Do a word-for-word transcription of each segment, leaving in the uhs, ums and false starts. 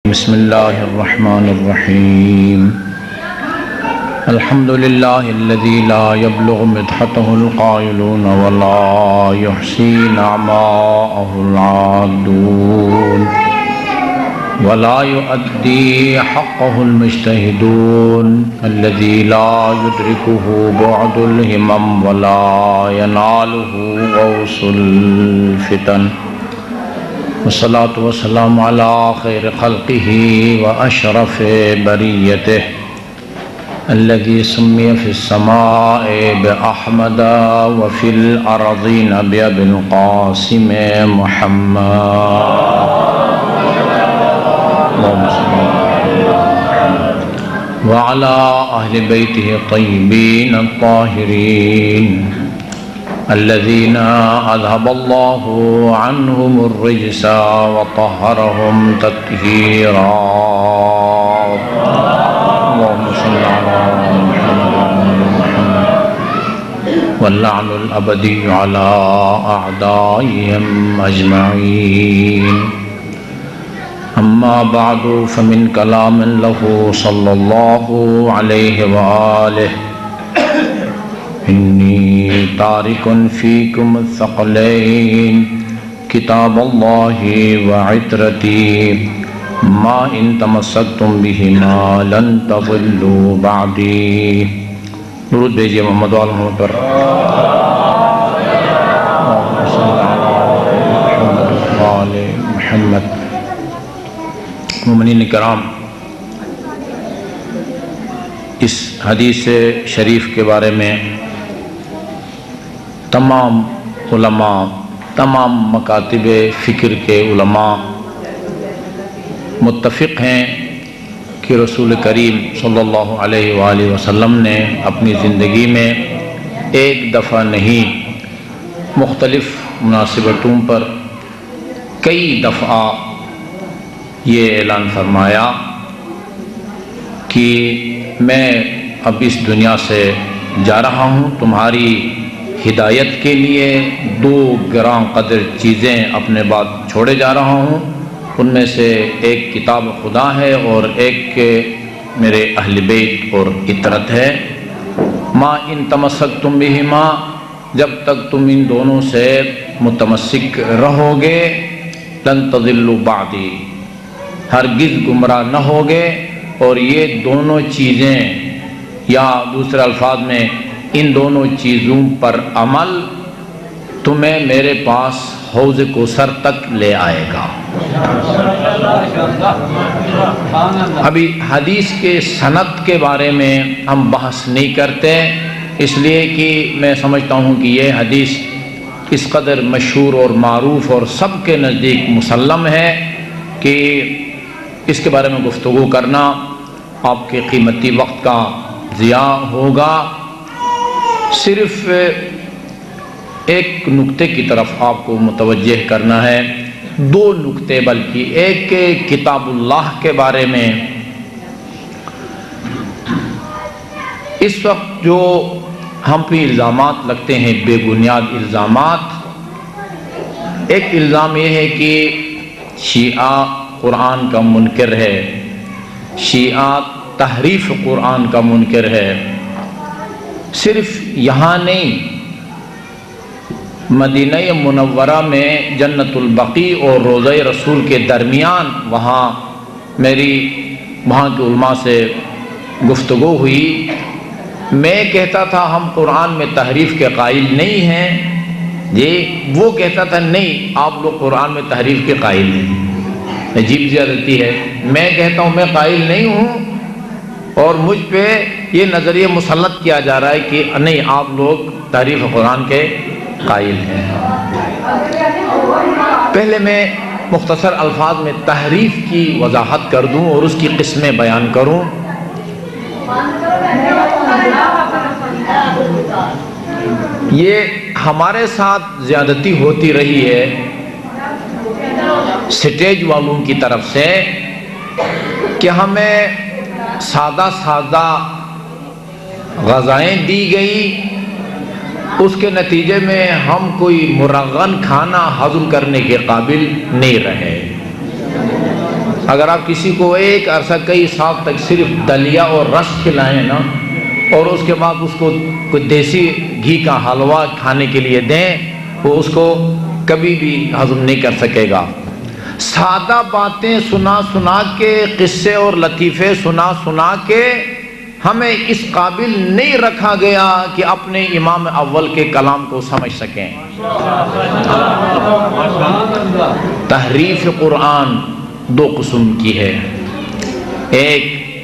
بسم اللہ الرحمن الرحیم الحمد للہ الذی لا یبلغ مدحتہ القائلون ولا یحصی نعماءہ العادون ولا یؤدی حقہ المجتہدون الذی لا یدرکہ بعد الہمم ولا ینالہ غوث الفتن والصلاة والسلام على خير خلقه وأشرف بريته الذي سمي في السماء بأحمد وفي الأرضين بأبي القاسم محمد وعلى أهل بيته الطيبين الطاهرين الذين أذهب الله عنهم الرجس وطهرهم تطهيرا اللهم صل على محمد واللعن الأبدي على أعدائهم أجمعين أما بعد فمن كلام له صلى الله عليه وآله إني تارك فيكم الثقلين كتاب الله وعترتي ما إن تمسكتم بهما لن تضلوا بعدي درود بھیجئے محمد وآل محمد پر وآل محمد مومنین کرام، اس حدیث شریف کے بارے میں تمام علماء، تمام مکاتب فکر کے علماء متفق ہیں کہ رسول کریم صلی اللہ علیہ وآلہ وسلم نے اپنی زندگی میں ایک دفعہ نہیں، مختلف مناسبتوں پر کئی دفعہ یہ اعلان فرمایا کہ میں اب اس دنیا سے جا رہا ہوں، تمہاری ہدایت کے لیے دو گراں قدر چیزیں اپنے بعد چھوڑے جا رہا ہوں، ان میں سے ایک کتاب خدا ہے اور ایک میرے اہل بیت اور عطرت ہے۔ ما ان تمسکتم بہما، جب تک تم ان دونوں سے متمسک رہو گے، لن تضلوا بعدی، ہرگز گمراہ نہ ہوگے، اور یہ دونوں چیزیں یا دوسرے الفاظ میں ان دونوں چیزوں پر عمل تمہیں میرے پاس حوض کوثر تک لے آئے گا۔ ابھی حدیث کے سند کے بارے میں ہم بحث نہیں کرتے، اس لیے کہ میں سمجھتا ہوں کہ یہ حدیث اس قدر مشہور اور معروف اور سب کے نزدیک مسلم ہے کہ اس کے بارے میں گفتگو کرنا آپ کے قیمتی وقت کا ضیاع ہوگا۔ صرف ایک نکتے کی طرف آپ کو متوجہ کرنا ہے، دو نکتے بلکہ، ایک کتاب اللہ کے بارے میں اس وقت جو ہم پہ الزامات لگتے ہیں، بے بنیاد الزامات۔ ایک الزام یہ ہے کہ شیعہ قرآن کا منکر ہے، شیعہ تحریف قرآن کا منکر ہے۔ صرف یہاں نہیں، مدینہ منورہ میں جنت البقیع اور روضہ رسول کے درمیان وہاں میری وہاں کے علماء سے گفتگو ہوئی، میں کہتا تھا ہم قرآن میں تحریف کے قائل نہیں ہیں جی، وہ کہتا تھا نہیں آپ لوگ قرآن میں تحریف کے قائل ہیں۔ عجیب زیادتی ہے، میں کہتا ہوں میں قائل نہیں ہوں اور مجھ پہ یہ نظریہ مسلط کیا جا رہا ہے کہ نہیں آپ لوگ تحریف قرآن کے قائل ہیں۔ پہلے میں مختصر الفاظ میں تحریف کی وضاحت کر دوں اور اس کی قسمیں بیان کروں۔ یہ ہمارے ساتھ زیادتی ہوتی رہی ہے سٹیج والوں کی طرف سے کہ ہمیں سادہ سادہ غذائیں دی گئی، اس کے نتیجے میں ہم کوئی مرغن کھانا ہضم کرنے کے قابل نہیں رہے۔ اگر آپ کسی کو ایک عرصہ کئی سال تک صرف دلیا اور رس کھلائیں نا، اور اس کے بعد اس کو کوئی دیسی گھی کا حلوہ کھانے کے لیے دیں، وہ اس کو کبھی بھی ہضم نہیں کر سکے گا۔ سادہ باتیں سنا سنا کے، قصے اور لطیفے سنا سنا کے ہمیں اس قابل نہیں رکھا گیا کہ اپنے امام اول کے کلام کو سمجھ سکیں۔ تحریف قرآن دو قسم کی ہے۔ ایک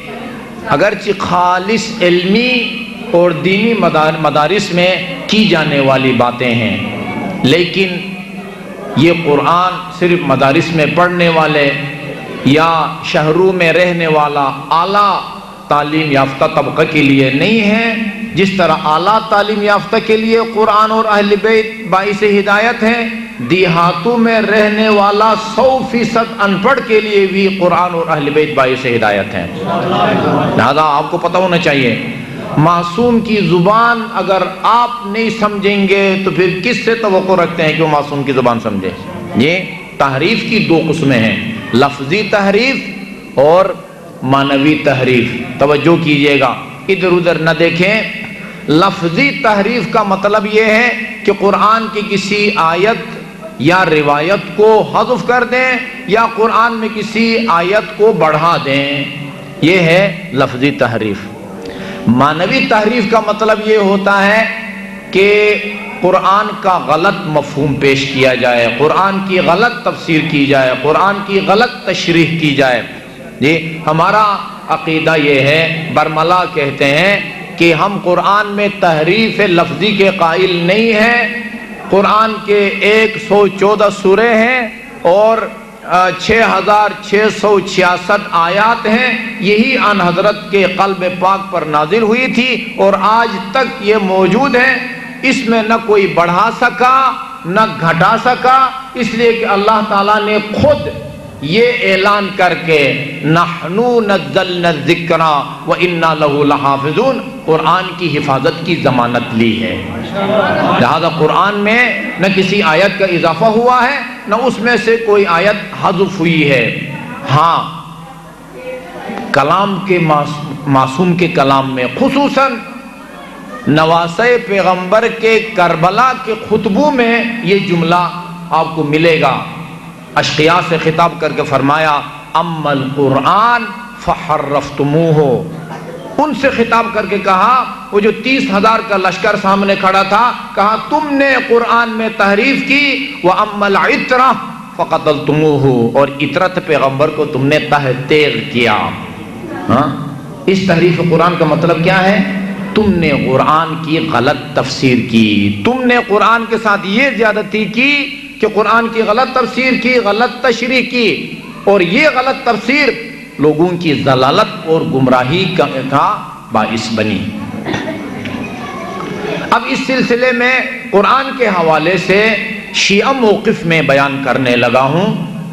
اگرچہ خالص علمی اور دینی مدارس میں کی جانے والی باتیں ہیں، لیکن یہ قرآن صرف مدارس میں پڑھنے والے یا شہروں میں رہنے والا اعلیٰ تعلیم یافتہ طبقہ کے لیے نہیں ہے۔ جس طرح اعلیٰ تعلیم یافتہ کے لیے قرآن اور اہل بیت باعث ہدایت ہیں، دیہاتوں میں رہنے والا سو فیصد ان پڑھ کے لیے بھی قرآن اور اہل بیت باعث ہدایت ہیں۔ لہذا آپ کو پتہ ہونا چاہیے، معصوم کی زبان اگر آپ نہیں سمجھیں گے تو پھر کس سے توقع رکھتے ہیں کہ وہ معصوم کی زبان سمجھے؟ یہ تحریف کی دو قسمیں ہیں، لفظی تحریف اور معنوی تحریف۔ توجہ کیجئے گا، ادھر ادھر نہ دیکھیں۔ لفظی تحریف کا مطلب یہ ہے کہ قرآن کی کسی آیت یا روایت کو حذف کر دیں یا قرآن میں کسی آیت کو بڑھا دیں، یہ ہے لفظی تحریف۔ معنوی تحریف کا مطلب یہ ہوتا ہے کہ قرآن کا غلط مفہوم پیش کیا جائے، قرآن کی غلط تفسیر کی جائے، قرآن کی غلط تشریح کی جائے۔ جی ہمارا عقیدہ یہ ہے، برملا کہتے ہیں کہ ہم قرآن میں تحریف لفظی کے قائل نہیں ہیں۔ قرآن کے ایک سو چودہ سورے ہیں اور چھ ہزار چھ سو چھیاسٹھ آیات ہیں، یہی ان حضرت کے قلب پاک پر نازل ہوئی تھی اور آج تک یہ موجود ہے۔ اس میں نہ کوئی بڑھا سکا نہ گھٹا سکا، اس لیے کہ اللہ تعالیٰ نے خود یہ اعلان کر کے نحنو نزلنا الذکر وإنا لہ لحافظون، قرآن کی حفاظت کی ضمانت لی ہے۔ لہذا قرآن میں نہ کسی آیت کا اضافہ ہوا ہے نہ اس میں سے کوئی آیت حذف ہوئی ہے۔ ہاں کلام کے معصوم کے کلام میں خصوصاً نواسۂ پیغمبر کے کربلا کے خطبوں میں یہ جملہ آپ کو ملے گا۔ اشقیاء سے خطاب کر کے فرمایا اما القرآن فحرفتموہ، ان سے خطاب کر کے کہا، وہ جو تیس ہزار کا لشکر سامنے کھڑا تھا، کہا تم نے قرآن میں تحریف کی، وَأَمَّا الْعِطْرَةُ فَقَتَلْتُمُوهُ، اور عطرت پیغمبر کو تم نے تہتیغ کیا۔ ہاں اس تحریف قرآن کا مطلب کیا ہے؟ تم نے قرآن کی غلط تفسیر کی، تم نے قرآن کے ساتھ یہ زیادتی کی کہ قرآن کی غلط تفسیر کی، غلط تشریح کی، اور یہ غلط تفسیر لوگوں کی ضلالت اور گمراہی کا باعث بنی۔ اب اس سلسلے میں قرآن کے حوالے سے شیعہ موقف میں بیان کرنے لگا ہوں۔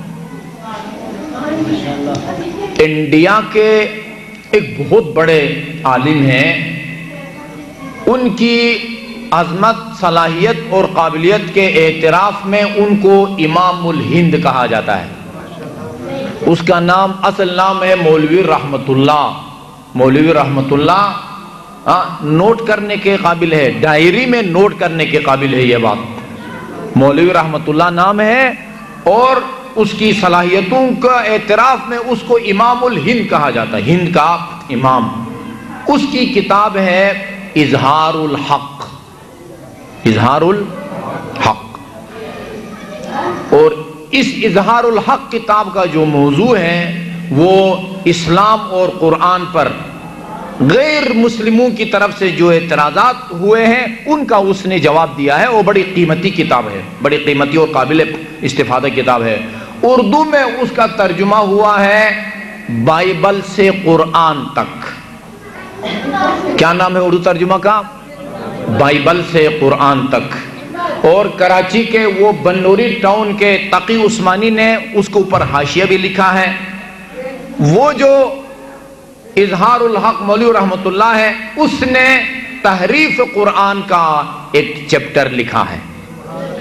انڈیا کے ایک بہت بڑے عالم ہیں، ان کی عظمت، صلاحیت اور قابلیت کے اعتراف میں ان کو امام الہند کہا جاتا ہے۔ اس کا نام، اصل نام ہے مولوی رحمت اللہ۔ مولوی رحمت اللہ نوٹ کرنے کے قابل ہے، ڈائری میں نوٹ کرنے کے قابل ہے یہ بات۔ مولوی رحمت اللہ نام ہے اور اس کی صلاحیتوں کا اعتراف میں اس کو امام الہند کہا جاتا ہے، ہند کا امام۔ اس کی کتاب ہے اظہار الحق، اظہار الحق، اور اس اظہار الحق کتاب کا جو موضوع ہے وہ اسلام اور قرآن پر غیر مسلموں کی طرف سے جو اعتراضات ہوئے ہیں ان کا اس نے جواب دیا ہے۔ وہ بڑی قیمتی کتاب ہے، بڑی قیمتی اور قابل استفادہ کتاب ہے۔ اردو میں اس کا ترجمہ ہوا ہے بائبل سے قرآن تک۔ کیا نام ہے اردو ترجمہ کا؟ بائبل سے قرآن تک۔ اور کراچی کے وہ بنوری ٹاؤن کے تقی عثمانی نے اس کے اوپر حاشیہ بھی لکھا ہے۔ وہ جو اظہار الحق مولوی رحمت اللہ ہے، اس نے تحریف قرآن کا ایک چیپٹر لکھا ہے۔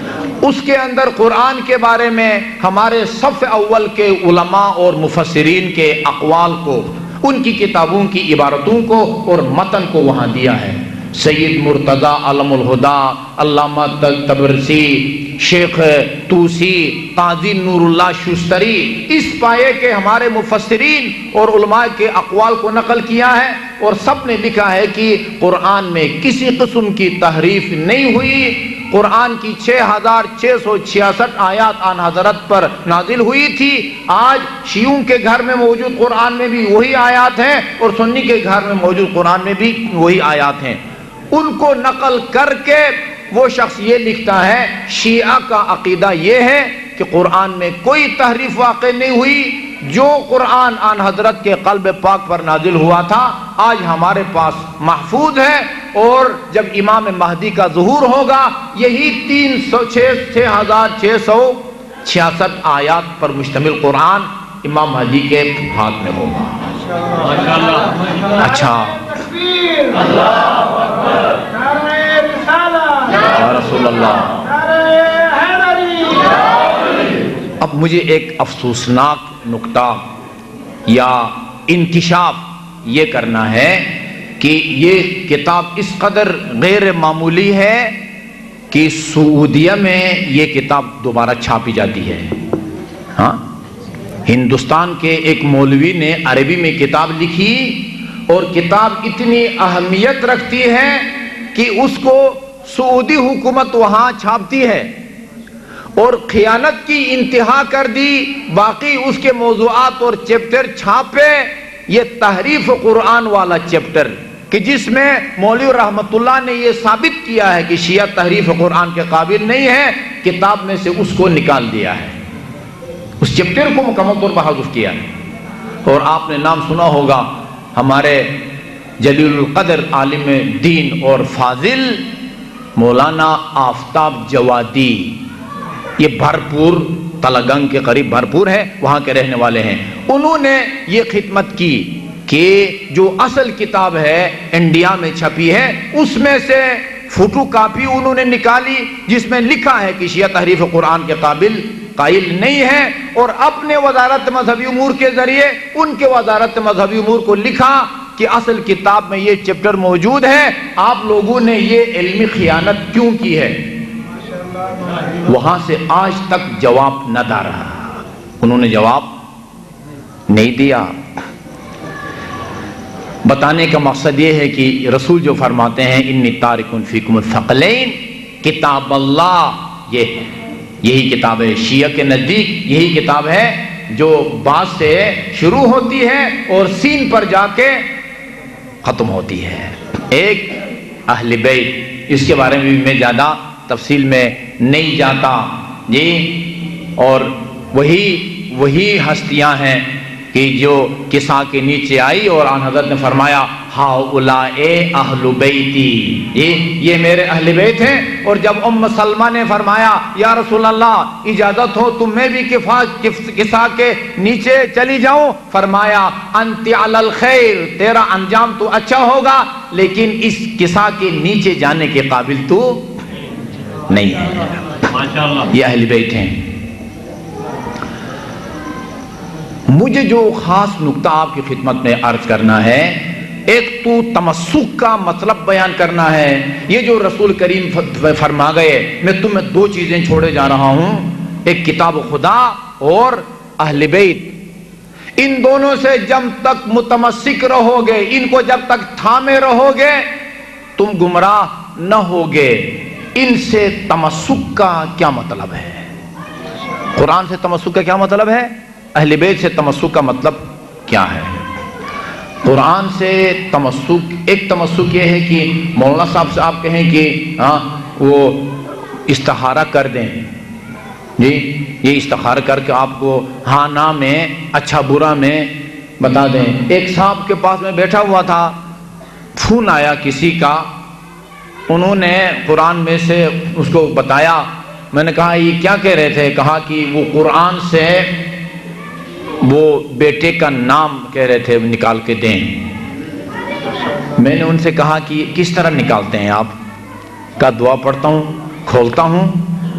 اس کے اندر قرآن کے بارے میں ہمارے صف اول کے علماء اور مفسرین کے اقوال کو، ان کی کتابوں کی عبارتوں کو اور متن کو وہاں دیا ہے۔ سید مرتضی علم الہدا، علامہ تبرسی، شیخ توسی، قاضی نور اللہ شوستری، اس پائے کے ہمارے مفسرین اور علماء کے اقوال کو نقل کیا ہے، اور سب نے لکھا ہے کہ قرآن میں کسی قسم کی تحریف نہیں ہوئی۔ قرآن کی چھ ہزار چھ سو چھیاسٹھ آیات آن حضرت پر نازل ہوئی تھی۔ آج شیعوں کے گھر میں موجود قرآن میں بھی وہی آیات ہیں، اور سنی کے گھر میں موجود قرآن میں بھی وہی آیات ہیں۔ ان کو نقل کر کے وہ شخص یہ لکھتا ہے، شیعہ کا عقیدہ یہ ہے کہ قرآن میں کوئی تحریف واقع نہیں ہوئی، جو قرآن آن حضرت کے قلب پاک پر نازل ہوا تھا آج ہمارے پاس محفوظ ہے، اور جب امام مہدی کا ظہور ہوگا یہی تین سو چھ چھ ہزار چھ سو چھیاسٹھ آیات پر مشتمل قرآن امام مہدی کے ہاتھ میں ہوگا۔ اچھا، یا رسول اللہ۔ اب مجھے ایک افسوسناک نکتہ یا انکشاف یہ کرنا ہے کہ یہ کتاب اس قدر غیر معمولی ہے کہ سعودیہ میں یہ کتاب دوبارہ چھاپی جاتی ہے۔ ہاں، ہندوستان کے ایک مولوی نے عربی میں کتاب لکھی، اور کتاب اتنی اہمیت رکھتی ہے کہ اس کو سعودی حکومت وہاں چھاپتی ہے، اور خیانت کی انتہا کر دی، باقی اس کے موضوعات اور چیپٹر چھاپے۔ یہ تحریف قرآن والا چیپٹر کہ جس میں مولوی رحمت اللہ نے یہ ثابت کیا ہے کہ شیعہ تحریف قرآن کے قابل نہیں ہے، کتاب میں سے اس کو نکال دیا ہے، اس چیپٹر کو مکمل طور پر حذف کیا ہے۔ اور آپ نے نام سنا ہوگا ہمارے جلیل القدر عالم دین اور فاضل مولانا آفتاب جوادی، یہ بھرپور تلگنگ کے قریب بھرپور ہے، وہاں کے رہنے والے ہیں۔ انہوں نے یہ خدمت کی کہ جو اصل کتاب ہے انڈیا میں چھپی ہے، اس میں سے فوٹو کاپی انہوں نے نکالی جس میں لکھا ہے کہ شیعہ تحریف قرآن کے قابل قائل نہیں ہے، اور اپنے وزارت مذہبی امور کے ذریعے ان کے وزارت مذہبی امور کو لکھا کہ اصل کتاب میں یہ چیپٹر موجود ہے، آپ لوگوں نے یہ علمی خیانت کیوں کی ہے؟ وہاں سے آج تک جواب نہ دا رہا، انہوں نے جواب نہیں دیا۔ بتانے کا مقصد یہ ہے کہ رسول جو فرماتے ہیں انی تارک فیکم الثقلین، کتاب اللہ یہ ہے، یہی کتاب ہے شیعہ کے نزدیک، یہی کتاب ہے جو با سے شروع ہوتی ہے اور سین پر جا کے ختم ہوتی ہے۔ ایک اہل بیت، اس کے بارے میں بھی میں زیادہ تفصیل میں نہیں جاتا جی، اور وہی وہی ہستیاں ہیں کہ جو کسا کے نیچے آئی اور آن حضرت نے فرمایا ہاؤلاء اہل بیتی، یہ میرے اہل بیت ہیں۔ اور جب ام سلمہ نے فرمایا یا رسول اللہ اجازت ہو تو میں بھی کسا کے نیچے چلی جاؤں، فرمایا انت علی الخیر، تیرا انجام تو اچھا ہوگا لیکن اس کسا کے نیچے جانے کے قابل تو نہیں ہے۔ یہ اہل بیت ہیں۔ مجھے جو خاص نکتہ آپ کی خدمت میں عرض کرنا ہے، ایک تو تمسک کا مطلب بیان کرنا ہے۔ یہ جو رسول کریم فرما گئے، میں تمہیں دو چیزیں چھوڑے جا رہا ہوں، ایک کتاب خدا اور اہل بیت۔ ان دونوں سے جب تک متمسک رہو گے، ان کو جب تک تھامے رہو گے، تم گمراہ نہ ہوگے۔ ان سے تمسک کا کیا مطلب ہے؟ قرآن سے تمسک کا کیا مطلب ہے؟ اہل بیت سے تمسک کا مطلب کیا ہے؟ قرآن سے تمسک، ایک تمسک یہ ہے کہ مولانا صاحب سے آپ کہیں کہ ہاں وہ استخارہ کر دیں، جی یہ استخارہ کر کے آپ کو ہاں نا میں اچھا برا میں بتا دیں۔ ایک صاحب کے پاس میں بیٹھا ہوا تھا، فون آیا کسی کا، انہوں نے قرآن میں سے اس کو بتایا۔ میں نے کہا یہ کیا کہہ رہے تھے؟ کہا کہ وہ قرآن سے وہ بیٹے کا نام کہہ رہے تھے نکال کے دیں۔ میں نے ان سے کہا کہ کس طرح نکالتے ہیں آپ؟ کا دعا پڑھتا ہوں، کھولتا ہوں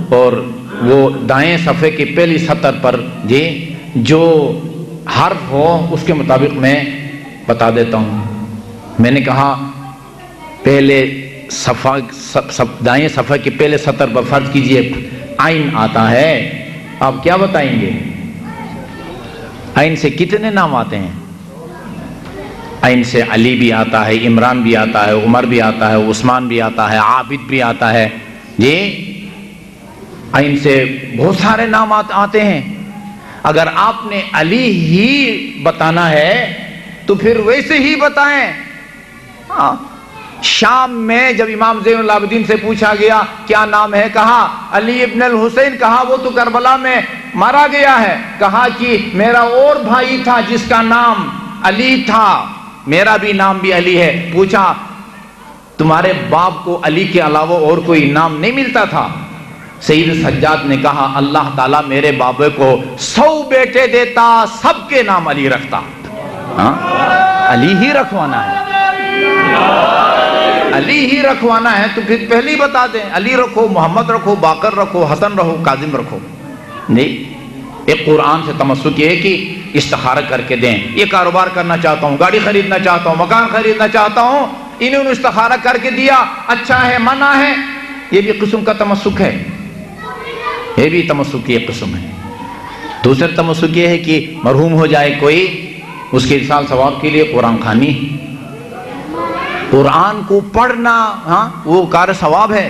اور وہ دائیں صفحے کی پہلی سطر پر جی جو حرف ہو اس کے مطابق میں بتا دیتا ہوں۔ میں نے کہا پہلے صفحہ دائیں صفحے کی پہلے سطر پر فرض کیجئے عین آتا ہے، آپ کیا بتائیں گے؟ عین سے کتنے نام آتے ہیں؟ عین سے علی بھی آتا ہے، عمران بھی آتا ہے، عمر بھی آتا ہے، عثمان بھی آتا ہے، عابد بھی آتا ہے جی۔ عین سے بہت سارے نام آتے ہیں۔ اگر آپ نے علی ہی بتانا ہے تو پھر ویسے ہی بتائیں۔ ہاں شام میں جب امام زین العابدین سے پوچھا گیا کیا نام ہے، کہا علی ابن الحسین، کہا وہ تو کربلا میں مارا گیا ہے، کہا کہ میرا اور بھائی تھا جس کا نام علی تھا، میرا بھی نام بھی علی ہے۔ پوچھا تمہارے باپ کو علی کے علاوہ اور کوئی نام نہیں ملتا تھا؟ سید سجاد نے کہا اللہ تعالیٰ میرے بابے کو سو بیٹے دیتا، سب کے نام علی رکھتا۔ ہاں علی ہی رکھوانا ہے، علی ہی رکھوانا ہے تو پھر پہلے ہی بتا دیں علی رکھو، محمد رکھو، باقر رکھو، حسن رکھو، کاظم رکھو۔ نہیں، ایک قرآن سے تمسک یہ ہے کہ استخارہ کر کے دیں، یہ کاروبار کرنا چاہتا ہوں، گاڑی خریدنا چاہتا ہوں، مکان خریدنا چاہتا ہوں، انہوں نے استخارہ کر کے دیا، اچھا ہے منع ہے، یہ بھی قسم کا تمسک ہے، یہ بھی تمسک کی ایک قسم ہے۔ دوسرا تمسک یہ ہے کہ مرحوم ہو جائے کوئی، اس کے ارسال ثواب کے لیے قرآن خوانی، قرآن کو پڑھنا، ہاں وہ کار ثواب ہے۔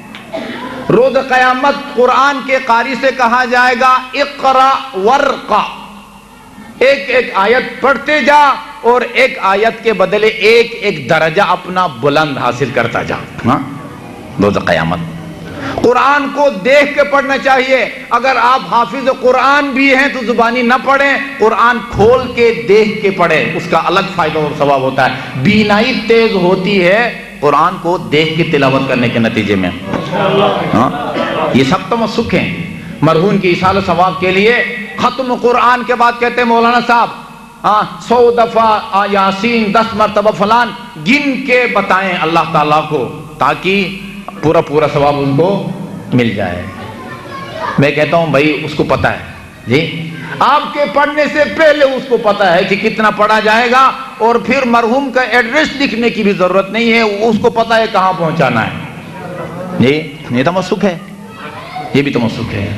روز قیامت قرآن کے قاری سے کہا جائے گا اقرا ورقا، ایک ایک آیت پڑھتے جا اور ایک آیت کے بدلے ایک ایک درجہ اپنا بلند حاصل کرتا جا۔ ہاں روز قیامت قرآن کو دیکھ کے پڑھنا چاہیے۔ اگر آپ حافظ قرآن بھی ہیں تو زبانی نہ پڑھیں، قرآن کھول کے دیکھ کے پڑھیں، اس کا الگ فائدہ اور ثواب ہوتا ہے۔ بینائی تیز ہوتی ہے قرآن کو دیکھ کے تلاوت کرنے کے نتیجے میں۔ ہاں یہ سب تمسک ہیں۔ مرہون کی ایصال ثواب کے لیے ختم قرآن کے بعد کہتے ہیں مولانا صاحب ہاں سو دفعہ یاسین، دس مرتبہ فلان گن کے بتائیں اللہ تعالیٰ کو، تاکہ پورا پورا ثواب ان کو مل جائے۔ میں کہتا ہوں بھائی اس کو پتا ہے جی، آپ کے پڑھنے سے پہلے اس کو پتا ہے کہ کتنا پڑھا جائے گا، اور پھر مرحوم کا ایڈریس لکھنے کی بھی ضرورت نہیں ہے، اس کو پتا ہے کہاں پہنچانا ہے جی۔ یہ تمسک ہے، یہ بھی تمسک ہے۔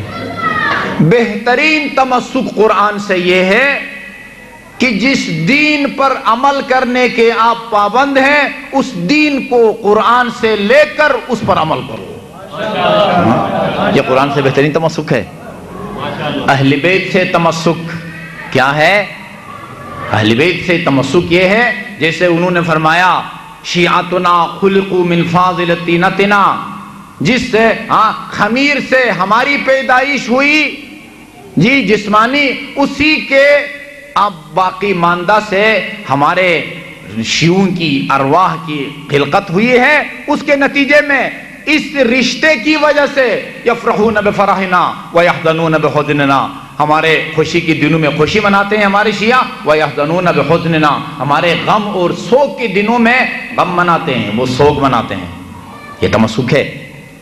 بہترین تمسک قرآن سے یہ ہے کہ جس دین پر عمل کرنے کے آپ پابند ہیں اس دین کو قرآن سے لے کر اس پر عمل کرو، یہ قرآن سے بہترین تمسک ہے۔ اہل بیت سے تمسک کیا ہے؟ اہل بیت سے تمسک یہ ہے جیسے انہوں نے فرمایا شیعتنا خلقوا من فاضل طینتنا، جس سے ہاں خمیر سے ہماری پیدائش ہوئی جی جسمانی، اسی کے اب باقی ماندہ سے ہمارے شیعوں کی ارواح کی خلقت ہوئی ہے، اس کے نتیجے میں اس رشتے کی وجہ سے یفرحون بفرحنا ویحزنون بحزننا، ہمارے خوشی کے دنوں میں خوشی مناتے ہیں ہمارے شیعہ، ویحزنون بحزننا، ہمارے غم اور سوگ کے دنوں میں غم مناتے ہیں، وہ سوگ مناتے ہیں۔ یہ تمسک ہے،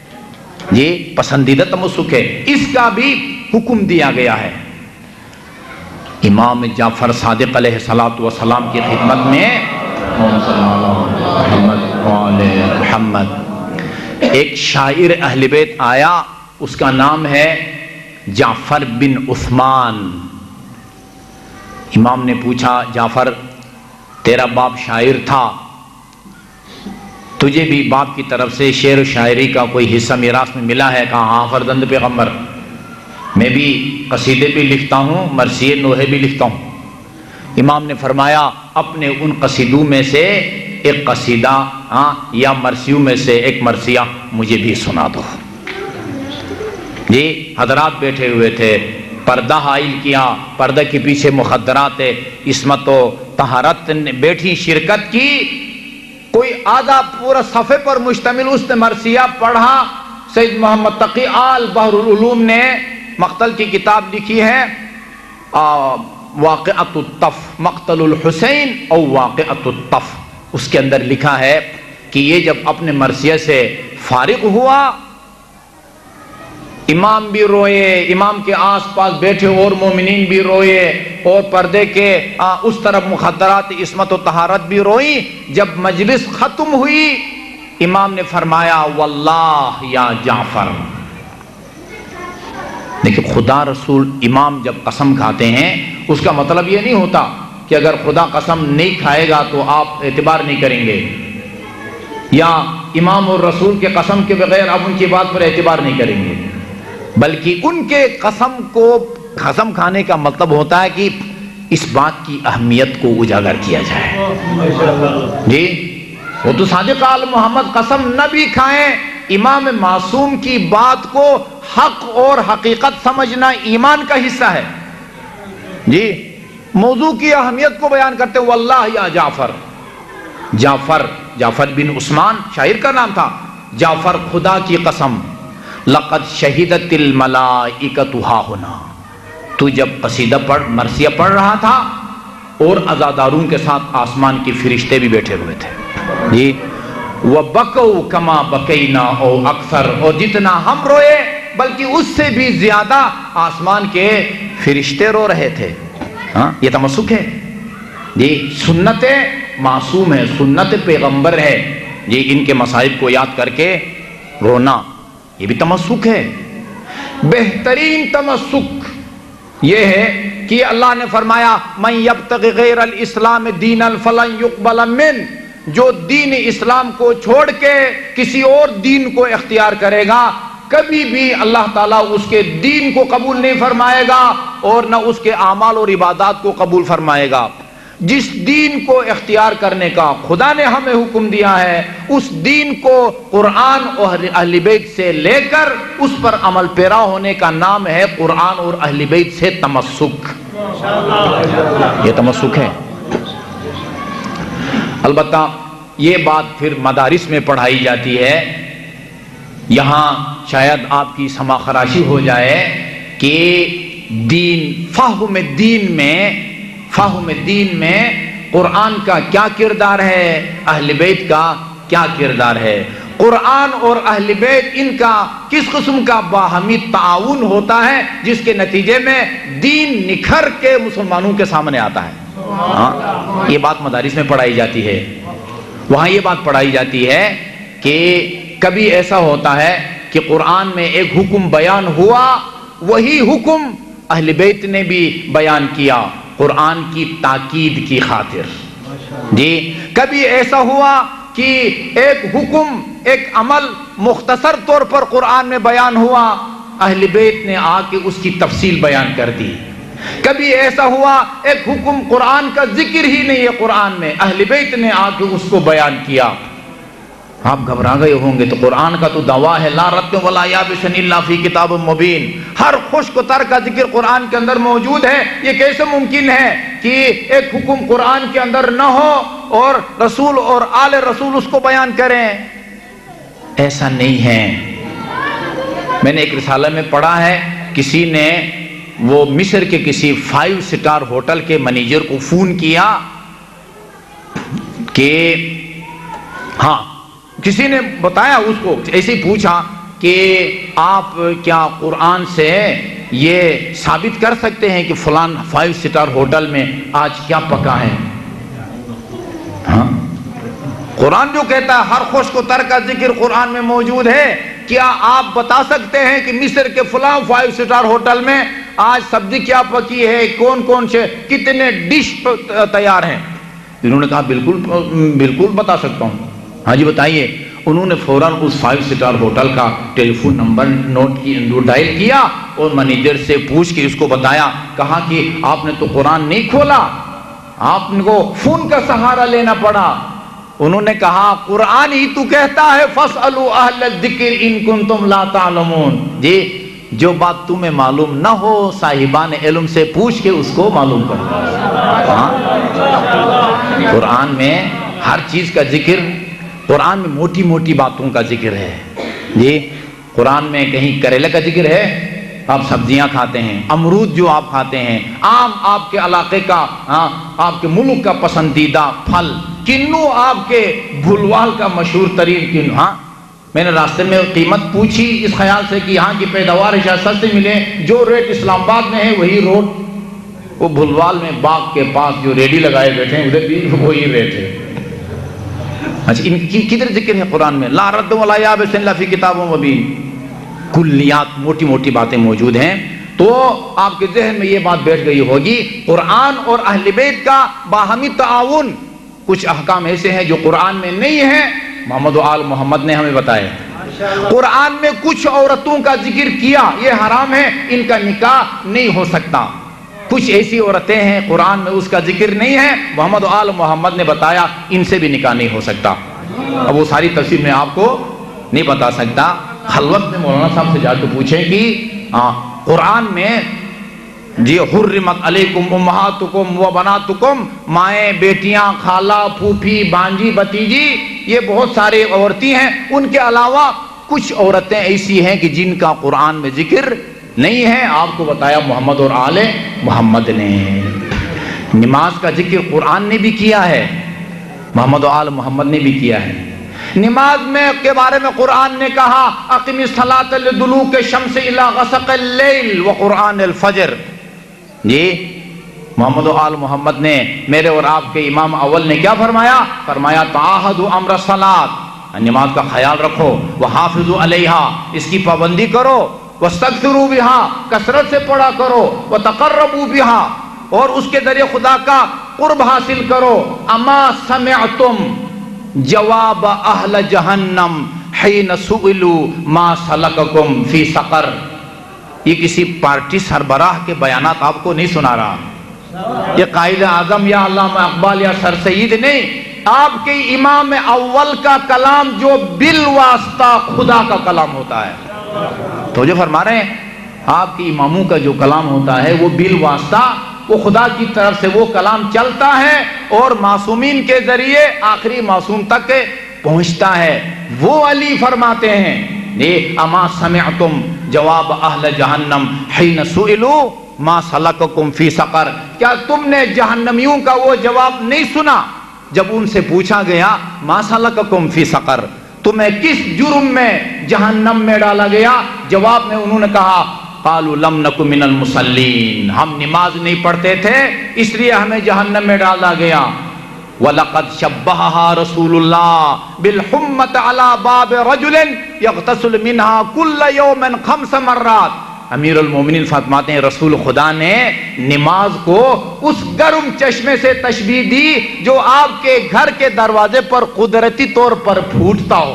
یہ پسندیدہ تمسک ہے، اس کا بھی حکم دیا گیا ہے۔ امام جعفر صادق علیہ السلام کی خدمت میں محمد ایک شاعر اہل بیت آیا، اس کا نام ہے جعفر بن عثمان۔ امام نے پوچھا جعفر تیرا باپ شاعر تھا، تجھے بھی باپ کی طرف سے شعر و شاعری کا کوئی حصہ میراث میں ملا ہے؟ کہا ہاں فرزند پیغمبر، میں بھی قصیدے بھی لکھتا ہوں، مرثیے نوحے بھی لکھتا ہوں۔ امام نے فرمایا اپنے ان قصیدوں میں سے ایک قصیدہ ہاں یا مرثیوں میں سے ایک مرثیہ مجھے بھی سنا دو۔ جی حضرات بیٹھے ہوئے تھے، پردہ حائل کیا، پردہ کے پیچھے مخدرات عصمت و طہارت نے بیٹھی شرکت کی، کوئی آدھا پورا صفحے پر مشتمل اس نے مرثیہ پڑھا۔ سید محمد تقی آل بحر العلوم نے مقتل کی کتاب لکھی ہے واقعۃ الطف، مقتل الحسین او واقعۃ الطف، اس کے اندر لکھا ہے کہ یہ جب اپنے مرثیہ سے فارغ ہوا امام بھی روئے، امام کے آس پاس بیٹھے اور مومنین بھی روئے، اور پردے کے اس طرف مخدرات عصمت و طہارت بھی روئی۔ جب مجلس ختم ہوئی امام نے فرمایا واللہ یا جعفر۔ دیکھیں خدا رسول امام جب قسم کھاتے ہیں اس کا مطلب یہ نہیں ہوتا کہ اگر خدا قسم نہیں کھائے گا تو آپ اعتبار نہیں کریں گے، یا امام اور رسول کے قسم کے بغیر آپ ان کی بات پر اعتبار نہیں کریں گے، بلکہ ان کے قسم کو قسم کھانے کا مطلب ہوتا ہے کہ اس بات کی اہمیت کو اجاگر کیا جائے۔ جی وہ تو صادق آل محمد قسم نہ بھی کھائیں، امام معصوم کی بات کو حق اور حقیقت سمجھنا ایمان کا حصہ ہے۔ جی موضوع کی اہمیت کو بیان کرتے ہیں واللہ یا جعفر، جعفر جعفر بن عثمان شاعر کا نام تھا، جعفر خدا کی قسم لقد شہدت الملائکۃ ھاہنا، تو جب قصیدہ پڑھ مرثیہ پڑھ رہا تھا اور عزاداروں کے ساتھ آسمان کے فرشتے بھی بیٹھے ہوئے تھے۔ جی وَبَكَوْا كَمَا بَكَيْنَا او اکثر، اور جتنا ہم روئے بلکہ اس سے بھی زیادہ آسمان کے فرشتے رو رہے تھے۔ ہاں یہ تمسک ہے جی، سنت معصوم ہے، سنت پیغمبر ہے جی، ان کے مصائب کو یاد کر کے رونا یہ بھی تمسک ہے۔ بہترین تمسک یہ ہے کہ اللہ نے فرمایا من یبتغی غیر الاسلام دینا فلن یقبل منہ، جو دین اسلام کو چھوڑ کے کسی اور دین کو اختیار کرے گا کبھی بھی اللہ تعالیٰ اس کے دین کو قبول نہیں فرمائے گا اور نہ اس کے اعمال اور عبادات کو قبول فرمائے گا۔ جس دین کو اختیار کرنے کا خدا نے ہمیں حکم دیا ہے اس دین کو قرآن اور اہل بیت سے لے کر اس پر عمل پیرا ہونے کا نام ہے قرآن اور اہل بیت سے تمسک۔ یہ تمسک ہے۔ البتہ یہ بات پھر مدارس میں پڑھائی جاتی ہے، یہاں شاید آپ کی سما خراشی ہو جائے کہ دین فہم دین میں فہم دین میں قرآن کا کیا کردار ہے، اہل بیت کا کیا کردار ہے، قرآن اور اہل بیت ان کا کس قسم کا باہمی تعاون ہوتا ہے جس کے نتیجے میں دین نکھر کے مسلمانوں کے سامنے آتا ہے۔ ہاں یہ بات مدارس میں پڑھائی جاتی ہے، وہاں یہ بات پڑھائی جاتی ہے کہ کبھی ایسا ہوتا ہے کہ قرآن میں ایک حکم بیان ہوا، وہی حکم اہل بیت نے بھی بیان کیا قرآن کی تاکید کی خاطر۔ جی کبھی ایسا ہوا کہ ایک حکم ایک عمل مختصر طور پر قرآن میں بیان ہوا، اہل بیت نے آ کے اس کی تفصیل بیان کر دی۔ کبھی ایسا ہوا ایک حکم قرآن کا ذکر ہی نہیں ہے قرآن میں، اہل بیت نے آ کے اس کو بیان کیا۔ آپ گھبرا گئے ہوں گے تو قرآن کا تو دعویٰ ہے لا رتب ولا یابس الا فی کتاب مبین، ہر خشک و تر کا ذکر قرآن کے اندر موجود ہے۔ یہ کیسے ممکن ہے کہ ایک حکم قرآن کے اندر نہ ہو اور رسول اور آل رسول اس کو بیان کریں؟ ایسا نہیں ہے۔ میں نے ایک رسالہ میں پڑھا ہے کسی نے وہ مصر کے کسی فائیو سٹار ہوٹل کے مینیجر کو فون کیا کہ ہاں کسی نے بتایا اس کو، ایسے ہی پوچھا کہ آپ کیا قرآن سے یہ ثابت کر سکتے ہیں کہ فلان فائیو سٹار ہوٹل میں آج کیا پکا ہے؟ ہاں قرآن جو کہتا ہے ہر خوش کو تر کا ذکر قرآن میں موجود ہے، کیا آپ بتا سکتے ہیں کہ مصر کے فلان فائیو سٹار ہوٹل میں آج سبزی کیا پکی ہے، کون کون سے کتنے ڈش تیار ہیں؟ انہوں نے کہا بالکل بالکل بتا سکتا ہوں۔ ہاں جی بتائیے۔ انہوں نے فوراً اس فائیو سٹار ہوٹل کا ٹیلی فون نمبر نوٹ کی ڈائل کیا اور مینیجر سے پوچھ کے اس کو بتایا، کہا کہ آپ نے تو قرآن نہیں کھولا، آپ کو فون کا سہارا لینا پڑا۔ انہوں نے کہا قرآن ہی تو کہتا ہے فَاسْأَلُوا أَهْلَ الذِّكْرِ إِن كُنتُمْ لَا تَعْلَمُونَ، جی جو بات تمہیں معلوم نہ ہو صاحبان علم سے پوچھ کے اس کو معلوم کرو۔ قرآن میں ہر چیز کا ذکر، قرآن میں موٹی موٹی باتوں کا ذکر ہے جی۔ قرآن میں کہیں کریلے کا ذکر ہے، آپ سبزیاں کھاتے ہیں، امرود جو آپ کھاتے ہیں، آم آپ کے علاقے کا، ہاں آپ کے ملک کا پسندیدہ پھل، کنو آپ کے بھلوال کا مشہور ترین کنو، ہاں میں نے راستے میں قیمت پوچھی اس خیال سے کہ یہاں کی پیداوار شاید سستے ملے، جو ریٹ اسلام آباد میں ہے وہی روڈ وہ بھلوال میں باغ کے پاس جو ریڈی لگائے بیٹھے ہیں ادھر بھی وہی ریٹ ہے۔ اچھا ان کی کدھر ذکر ہے قرآن میں؟ لا رد ولا یابس الا فی کتاب مبین، کلیات موٹی موٹی باتیں موجود ہیں۔ تو آپ کے ذہن میں یہ بات بیٹھ گئی ہوگی قرآن اور اہل بیت کا باہمی تعاون، کچھ احکام ایسے ہیں جو قرآن میں نہیں ہیں، محمد و آل محمد نے ہمیں بتائے۔ قرآن میں کچھ عورتوں کا ذکر کیا، یہ حرام ہے، ان کا نکاح نہیں ہو سکتا۔ کچھ ایسی عورتیں ہیں قرآن میں اس کا ذکر نہیں ہے، محمد و آل محمد نے بتایا ان سے بھی نکاح نہیں ہو سکتا۔ اب وہ ساری تفصیل میں آپ کو نہیں بتا سکتا، خلوت میں مولانا صاحب سے جا کے پوچھیں کہ قرآن میں جی حرمت علیکم امہاتکم و بناتکم، مائیں، بیٹیاں، خالہ، پھوپھی، بانجی، بتیجی، یہ بہت سارے عورتیں ہیں، ان کے علاوہ کچھ عورتیں ایسی ہیں کہ جن کا قرآن میں ذکر نہیں ہے، آپ کو بتایا محمد اور آل محمد نے۔ نماز کا ذکر قرآن نے بھی کیا ہے، محمد و آل محمد نے بھی کیا ہے۔ نماز میں کے بارے میں قرآن نے کہا اقم الصلاۃ لدلوک الشمس الی غسق اللیل وقرآن الفجر۔ جی محمد و آل محمد نے، میرے اور آپ کے امام اول نے کیا فرمایا؟ فرمایا تعاہدوا امر الصلاۃ، نماز کا خیال رکھو، وحافظوا علیہا، اس کی پابندی کرو، واستغفروا بہا، کثرت سے پڑھا کرو، وتقربوا بہا، اور اس کے ذریعے خدا کا قرب حاصل کرو۔ اما سمعتم جواب اہل جہنم حین سئلوا ما سلککم فی سقر۔ یہ کسی پارٹی سربراہ کے بیانات آپ کو نہیں سنا رہا، یہ قائد اعظم یا علامہ اقبال یا سر سید نہیں، آپ کے امام اول کا کلام جو بالواسطہ خدا کا کلام ہوتا ہے۔ تو جو فرما رہے ہیں آپ کے اماموں کا جو کلام ہوتا ہے وہ بالواسطہ وہ خدا کی طرف سے وہ کلام چلتا ہے اور معصومین کے ذریعے آخری معصوم تک پہنچتا ہے۔ وہ علی فرماتے ہیں اما سمعتم جواب اہل جہنم حین سئلوا ما سلککم فی سقر، کیا تم نے جہنمیوں کا وہ جواب نہیں سنا جب ان سے پوچھا گیا ما سلککم فی سقر، تمہیں کس جرم میں جہنم میں ڈالا گیا؟ جواب میں انہوں نے کہا قالوا لم نک من المصلین، ہم نماز نہیں پڑھتے تھے اس لیے ہمیں جہنم میں ڈالا گیا۔ وَلَقَدْ شَبَّهَا رَسُولُ اللَّهِ بِالْحُمَّةِ عَلَى بَابِ رَجُلٍ يَغْتَسِلُ مِنْهَا كُلَّ يَوْمٍ خَمْسَ مَرَّاتٍ۔ امیر المومنین فرماتے ہیں رسول خدا نے نماز کو اس گرم چشمے سے تشبیہ دی جو آپ کے گھر کے دروازے پر قدرتی طور پر پھوٹتا ہو،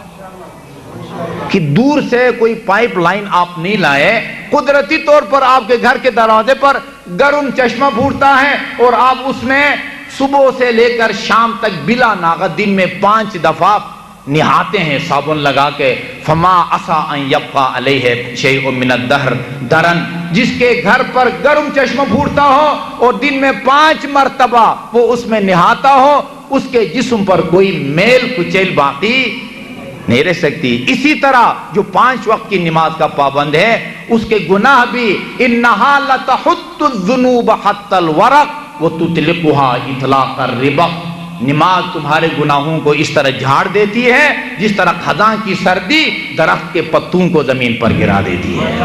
کہ دور سے کوئی پائپ لائن آپ نہیں لائے، قدرتی طور پر آپ کے گھر کے دروازے پر گرم چشمہ پھوٹتا ہے اور آپ اس میں صبح سے لے کر شام تک بلا ناغت دن میں پانچ دفعہ نہاتے ہیں صابن لگا کے۔ فما عسى ان يبقى عليه شيء من الدهر درن، جس کے گھر پر گرم چشمہ پھوٹتا ہو اور دن میں پانچ مرتبہ وہ اس میں نہاتا ہو، اس کے جسم پر کوئی میل کچیل باقی نہیں رہ سکتی۔ اسی طرح جو پانچ وقت کی نماز کا پابند ہے اس کے گناہ بھی انہا لتحط الذنوب حتى الورق وتطلقها اطلاق الربق، نماز تمہارے گناہوں کو اس طرح جھاڑ دیتی ہے جس طرح خزاں کی سردی درخت کے پتوں کو زمین پر گرا دیتی ہے۔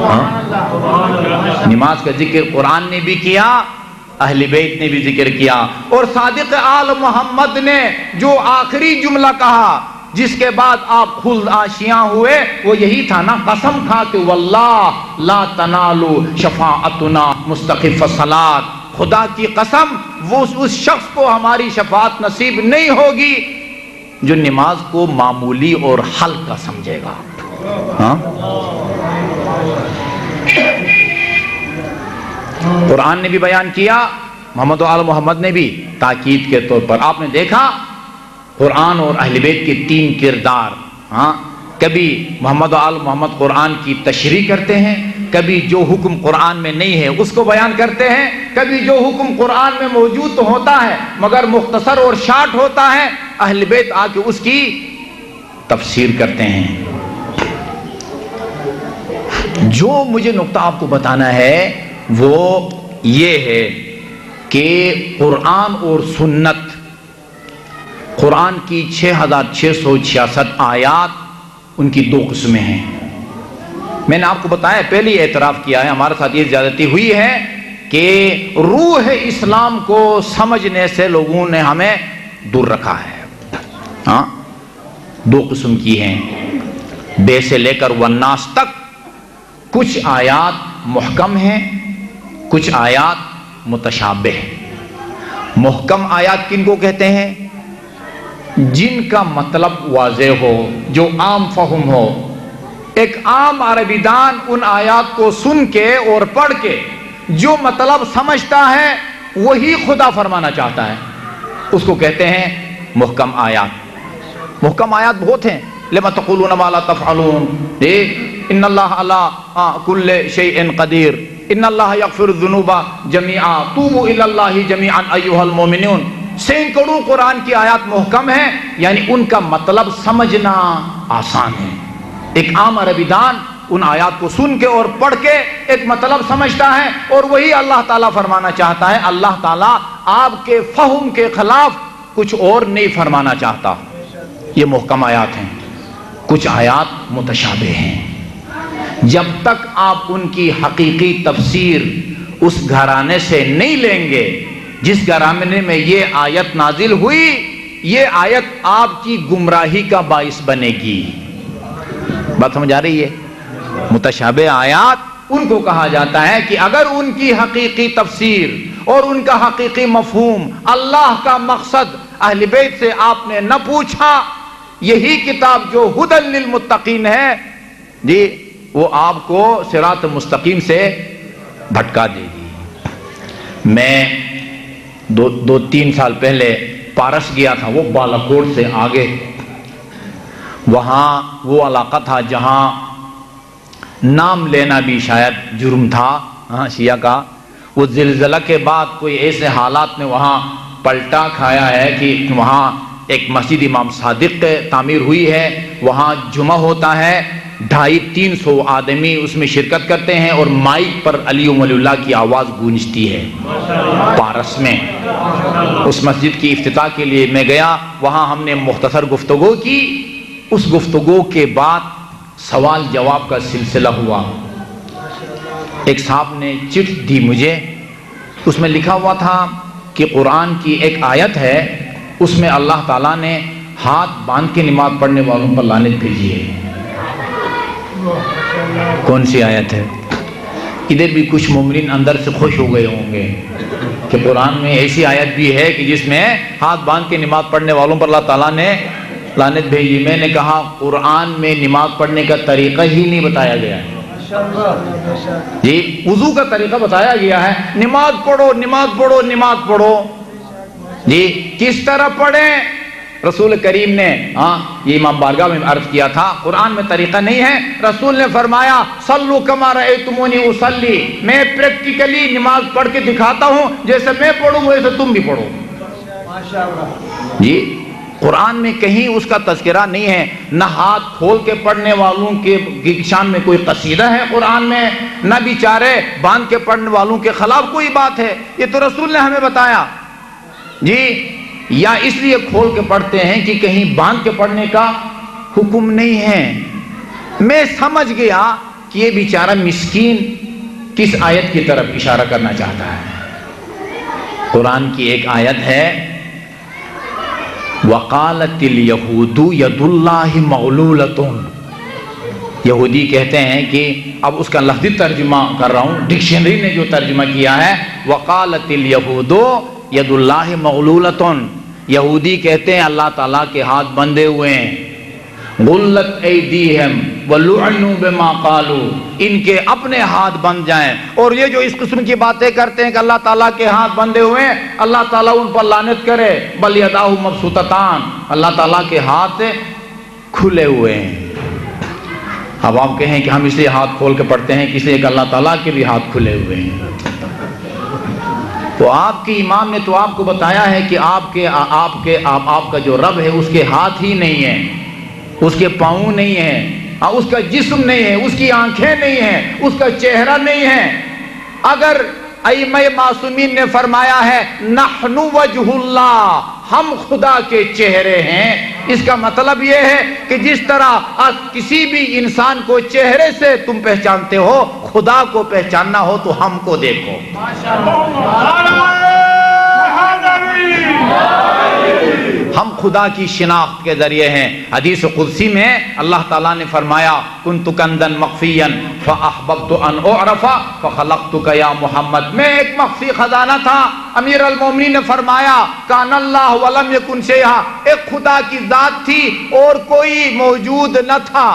ہاں؟ نماز کا ذکر قرآن نے بھی کیا، اہل بیت نے بھی ذکر کیا، اور صادق آل محمد نے جو آخری جملہ کہا جس کے بعد آپ خود آشیاں ہوئے وہ یہی تھا نا، قسم کھا کہ واللہ لا تنالو شفاعتنا مستخف الصلاۃ، خدا کی قسم وہ اس شخص کو ہماری شفاعت نصیب نہیں ہوگی جو نماز کو معمولی اور ہلکا سمجھے گا۔ ہاں؟ قرآن نے بھی بیان کیا، محمد و آل محمد نے بھی تاکید کے طور پر۔ آپ نے دیکھا قرآن اور اہل بیت کے تین کردار، ہاں، کبھی محمد و آل محمد قرآن کی تشریح کرتے ہیں، کبھی جو حکم قرآن میں نہیں ہے اس کو بیان کرتے ہیں، کبھی جو حکم قرآن میں موجود تو ہوتا ہے مگر مختصر اور شارٹ ہوتا ہے، اہل بیت آ کے اس کی تفسیر کرتے ہیں۔ جو مجھے نقطہ آپ کو بتانا ہے وہ یہ ہے کہ قرآن اور سنت، قرآن کی چھ ہزار چھ سو چھیاسٹھ آیات ان کی دو قسمیں ہیں. میں نے آپ کو بتایا، پہلے ہی اعتراف کیا ہے، ہمارے ساتھ یہ زیادتی ہوئی ہے کہ روح اسلام کو سمجھنے سے لوگوں نے ہمیں دور رکھا ہے. ہاں، دو قسم کی ہیں، بے سے لے کر والناس تک. کچھ آیات محکم ہیں، کچھ آیات متشابہ. محکم آیات کن کو کہتے ہیں؟ جن کا مطلب واضح ہو، جو عام فہم ہو. ایک عام عربی دان ان آیات کو سن کے اور پڑھ کے جو مطلب سمجھتا ہے وہی خدا فرمانا چاہتا ہے، اس کو کہتے ہیں محکم آیات. محکم آیات بہت ہیں. لما تقولون ما لا تفعلون، ان اللہ علی کل شیء قدیر، ان اللہ یغفر الذنوب جميعا، توبوا الی اللہ جميعا ایھا المؤمنون. سینکڑوں قرآن کی آیات محکم ہیں، یعنی ان کا مطلب سمجھنا آسان ہے. ایک عام عربی دان ان آیات کو سن کے اور پڑھ کے ایک مطلب سمجھتا ہے اور وہی اللہ تعالیٰ فرمانا چاہتا ہے. اللہ تعالیٰ آپ کے فہم کے خلاف کچھ اور نہیں فرمانا چاہتا. یہ محکم آیات ہیں. کچھ آیات متشابہ ہیں. جب تک آپ ان کی حقیقی تفسیر اس گھرانے سے نہیں لیں گے جس گھرانے میں یہ آیت نازل ہوئی، یہ آیت آپ کی گمراہی کا باعث بنے گی. بات سمجھ آ رہی ہے؟ متشابہ آیات ان کو کہا جاتا ہے کہ اگر ان کی حقیقی تفسیر اور ان کا حقیقی مفہوم، اللہ کا مقصد اہل بیت سے آپ نے نہ پوچھا، یہی کتاب جو ھدی للمتقین ہے جی، وہ آپ کو صراط مستقیم سے بھٹکا دے گی. میں دو, دو تین سال پہلے پارس گیا تھا، وہ بالاکوٹ سے آگے. وہاں وہ علاقہ تھا جہاں نام لینا بھی شاید جرم تھا ہاں شیعہ کا. وہ زلزلہ کے بعد کوئی ایسے حالات نے وہاں پلٹا کھایا ہے کہ وہاں ایک مسجد امام صادق تعمیر ہوئی ہے. وہاں جمعہ ہوتا ہے، ڈھائی تین سو آدمی اس میں شرکت کرتے ہیں اور مائک پر علی ولی اللہ کی آواز گونجتی ہے پارس میں. اس مسجد کی افتتاح کے لیے میں گیا، وہاں ہم نے مختصر گفتگو کی. اس گفتگو کے بعد سوال جواب کا سلسلہ ہوا. ایک صاحب نے چٹھ دی مجھے، اس میں لکھا ہوا تھا کہ قرآن کی ایک آیت ہے، اس میں اللہ تعالیٰ نے ہاتھ باندھ کے نماز پڑھنے والوں پر لعنت بھیجی ہے. کون سی آیت ہے؟ ادھر بھی کچھ مومنین اندر سے خوش ہو گئے ہوں گے کہ قرآن میں ایسی آیت بھی ہے کہ جس میں ہاتھ باندھ کے نماز پڑھنے والوں پر اللہ تعالیٰ نے لعنت بھیجی. میں نے کہا قرآن میں نماز پڑھنے کا طریقہ ہی نہیں بتایا گیا ہے جی. وضو کا طریقہ بتایا گیا ہے، نماز پڑھو نماز پڑھو نماز پڑھو جی. کس طرح پڑھیں؟ رسول کریم نے ہاں یہ امام بارگاہ میں عرض کیا تھا، قرآن میں طریقہ نہیں ہے. رسول نے فرمایا صلو کما رأیتمونی اصلی، میں پریکٹیکلی نماز پڑھ کے دکھاتا ہوں، جیسے میں پڑھوں ویسے تم بھی پڑھو جی. قرآن میں کہیں اس کا تذکرہ نہیں ہے. نہ ہاتھ کھول کے پڑھنے والوں کے شان میں کوئی قصیدہ ہے قرآن میں، نہ بیچارے باندھ کے پڑھنے والوں کے خلاف کوئی بات ہے. یہ تو رسول نے ہمیں بتایا جی. یا اس لیے کھول کے پڑھتے ہیں کہ کہیں باندھ کے پڑھنے کا حکم نہیں ہے. میں سمجھ گیا کہ یہ بیچارہ مسکین کس آیت کی طرف اشارہ کرنا چاہتا ہے. قرآن کی ایک آیت ہے وَقَالَتِ الْيَهُودُ يَدُ اللَّهِ مَغْلُولَةٌ. یہودی کہتے ہیں کہ اب اس کا لفظی ترجمہ کر رہا ہوں، ڈکشنری نے جو ترجمہ کیا ہے وَقَالَتِ الْيَهُودُ يَدُ اللَّهِ مَغْلُولَةٌ. یہودی کہتے ہیں اللہ تعالیٰ کے ہاتھ بندھے ہوئے ہیں. غلت ایدیہم ولعنوا بما قالوا، ان کے اپنے ہاتھ بند جائیں. اور یہ جو اس قسم کی باتیں کرتے ہیں کہ اللہ تعالیٰ کے ہاتھ بندھے ہوئے ہیں، اللہ تعالیٰ ان پر لعنت کرے. بل یداہ مبسوطتان، اللہ تعالیٰ کے ہاتھ کھلے ہوئے ہیں. اب آپ کہیں کہ ہم اس لیے ہاتھ کھول کے پڑھتے ہیں کہ اس لیے کہ اللہ تعالیٰ کے بھی ہاتھ کھلے ہوئے ہیں. تو آپ کے امام نے تو آپ کو بتایا ہے کہ آپ کے آپ کے آپ, آپ کا جو رب ہے اس کے ہاتھ ہی نہیں ہیں، اس کے پاؤں نہیں ہیں، اس کا جسم نہیں ہے، اس کی آنکھیں نہیں ہیں، اس کا چہرہ نہیں ہے. اگر ائمہ معصومین نے فرمایا ہے نحن وجہ اللہ، ہم خدا کے چہرے ہیں، اس کا مطلب یہ ہے کہ جس طرح کسی بھی انسان کو چہرے سے تم پہچانتے ہو، خدا کو پہچاننا ہو تو ہم کو دیکھو۔ ہم خدا کی شناخت کے ذریعے ہیں۔ حدیث قدسی میں اللہ تعالیٰ نے فرمایا کنت کنزا مخفیا فاحببت ان اعرف فخلقتک یا محمد، میں ایک مخفی خزانہ تھا۔ امیر المومنین نے فرمایا کان اللہ ولم یکن شیئا، ایک خدا کی ذات تھی اور کوئی موجود نہ تھا۔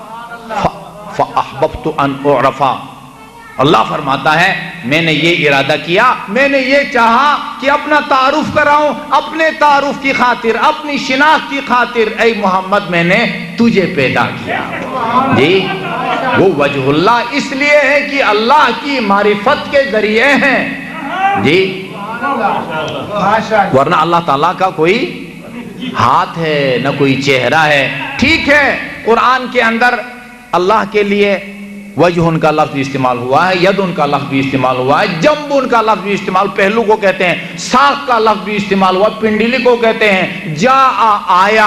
فاحببت ان اعرف، اللہ فرماتا ہے میں نے یہ ارادہ کیا، میں نے یہ چاہا کہ اپنا تعارف کراؤں، اپنے تعارف کی خاطر، اپنی شناخت کی خاطر، اے محمد میں نے تجھے پیدا کیا۔ جی وہ وجہ اللہ اس لیے ہے کہ اللہ کی معرفت کے ذریعے ہیں جی، ورنہ اللہ تعالیٰ کا کوئی ہاتھ ہے نہ کوئی چہرہ ہے۔ ٹھیک ہے قرآن کے اندر اللہ کے لیے وجہ ان کا لفظ بھی استعمال ہوا ہے، ید ان کا لفظ بھی استعمال ہوا ہے، جنب ان کا لفظ بھی استعمال، پہلو کو کہتے ہیں، ساق کا لفظ بھی استعمال ہوا، پنڈلی کو کہتے ہیں، جا آیا۔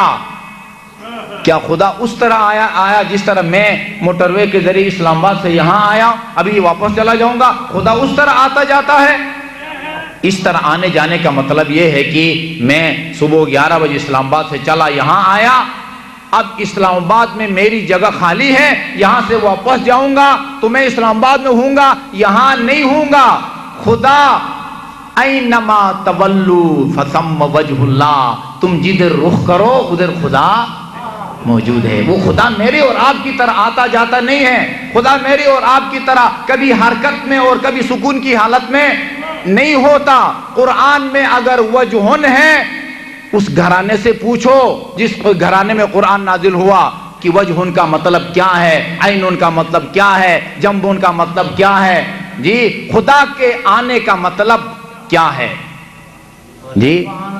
کیا خدا اس طرح آیا آیا جس طرح میں موٹروے کے ذریعے اسلام آباد سے یہاں آیا، ابھی واپس چلا جاؤں گا؟ خدا اس طرح آتا جاتا ہے؟ اس طرح آنے جانے کا مطلب یہ ہے کہ میں صبح گیارہ بجے اسلام آباد سے چلا یہاں آیا، اب اسلام آباد میں میری جگہ خالی ہے، یہاں سے واپس جاؤں گا تو میں اسلام آباد میں ہوں گا، یہاں نہیں ہوں گا۔ خدا اینما تولو فثم وجہ اللہ، تم جدھر رخ کرو ادھر خدا موجود ہے۔ وہ خدا میرے اور آپ کی طرح آتا جاتا نہیں ہے، خدا میرے اور آپ کی طرح کبھی حرکت میں اور کبھی سکون کی حالت میں نہیں ہوتا۔ قرآن میں اگر وجہن ہے، اس گھرانے سے پوچھو جس گھرانے میں قرآن نازل ہوا کہ وجہ ان کا مطلب کیا ہے، عین ان کا مطلب کیا ہے، جنب ان کا مطلب کیا ہے، جی خدا کے آنے کا مطلب کیا ہے۔ جی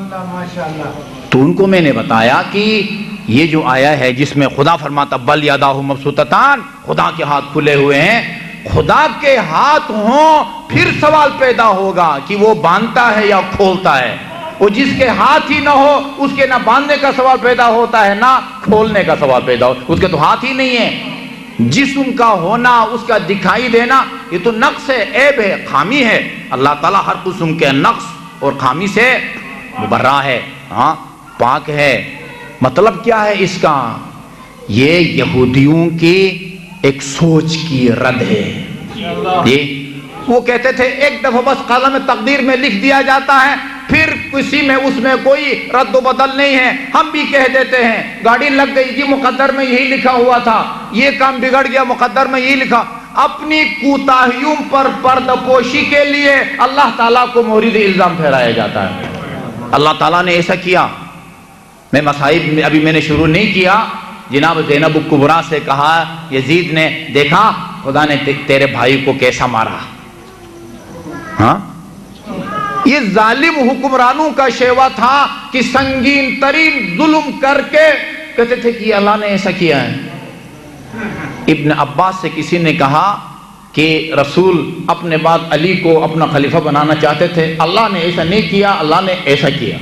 تو ان کو میں نے بتایا کہ یہ جو آیا ہے جس میں خدا فرماتا بل یداہ مبسوطتان، خدا کے ہاتھ کھلے ہوئے ہیں، خدا کے ہاتھ ہوں پھر سوال پیدا ہوگا کہ وہ باندھتا ہے یا کھولتا ہے۔ وہ جس کے ہاتھ ہی نہ ہو اس کے نہ باندھنے کا سوال پیدا ہوتا ہے نہ کھولنے کا سوال پیدا ہوتا ہے، اس کے تو ہاتھ ہی نہیں ہے۔ جسم کا ہونا، اس کا دکھائی دینا، یہ تو نقص ہے، عیب ہے، خامی ہے۔ اللہ تعالیٰ ہر قسم کے نقص اور خامی سے مبرہ ہے، ہاں پاک ہے۔ مطلب کیا ہے اس کا؟ یہ یہودیوں کی ایک سوچ کی رد ہے۔ یہ وہ کہتے تھے ایک دفعہ بس قلم تقدیر میں لکھ دیا جاتا ہے، پھر کسی میں اس میں کوئی رد و بدل نہیں ہے۔ ہم بھی کہہ دیتے ہیں گاڑی لگ گئی جی مقدر میں یہی لکھا ہوا تھا، یہ کام بگڑ گیا مقدر میں یہی لکھا۔ اپنی کوتاہیوں پر پردہ پوشی کے لیے اللہ تعالیٰ کو مورد الزام ٹھہرایا جاتا ہے۔ اللہ تعالیٰ نے ایسا کیا؟ میں مصائب میں ابھی میں نے شروع نہیں کیا، جناب زینب کبریٰ سے کہا یزید نے دیکھا خدا نے تیرے بھائی کو کیسا مارا۔ ہاں یہ ظالم حکمرانوں کا شیوا تھا کہ سنگین ترین ظلم کر کے کہتے تھے کہ اللہ نے ایسا کیا ہے۔ ابن عباس سے کسی نے کہا کہ رسول اپنے بعد علی کو اپنا خلیفہ بنانا چاہتے تھے، اللہ نے ایسا نہیں کیا، اللہ نے ایسا کیا۔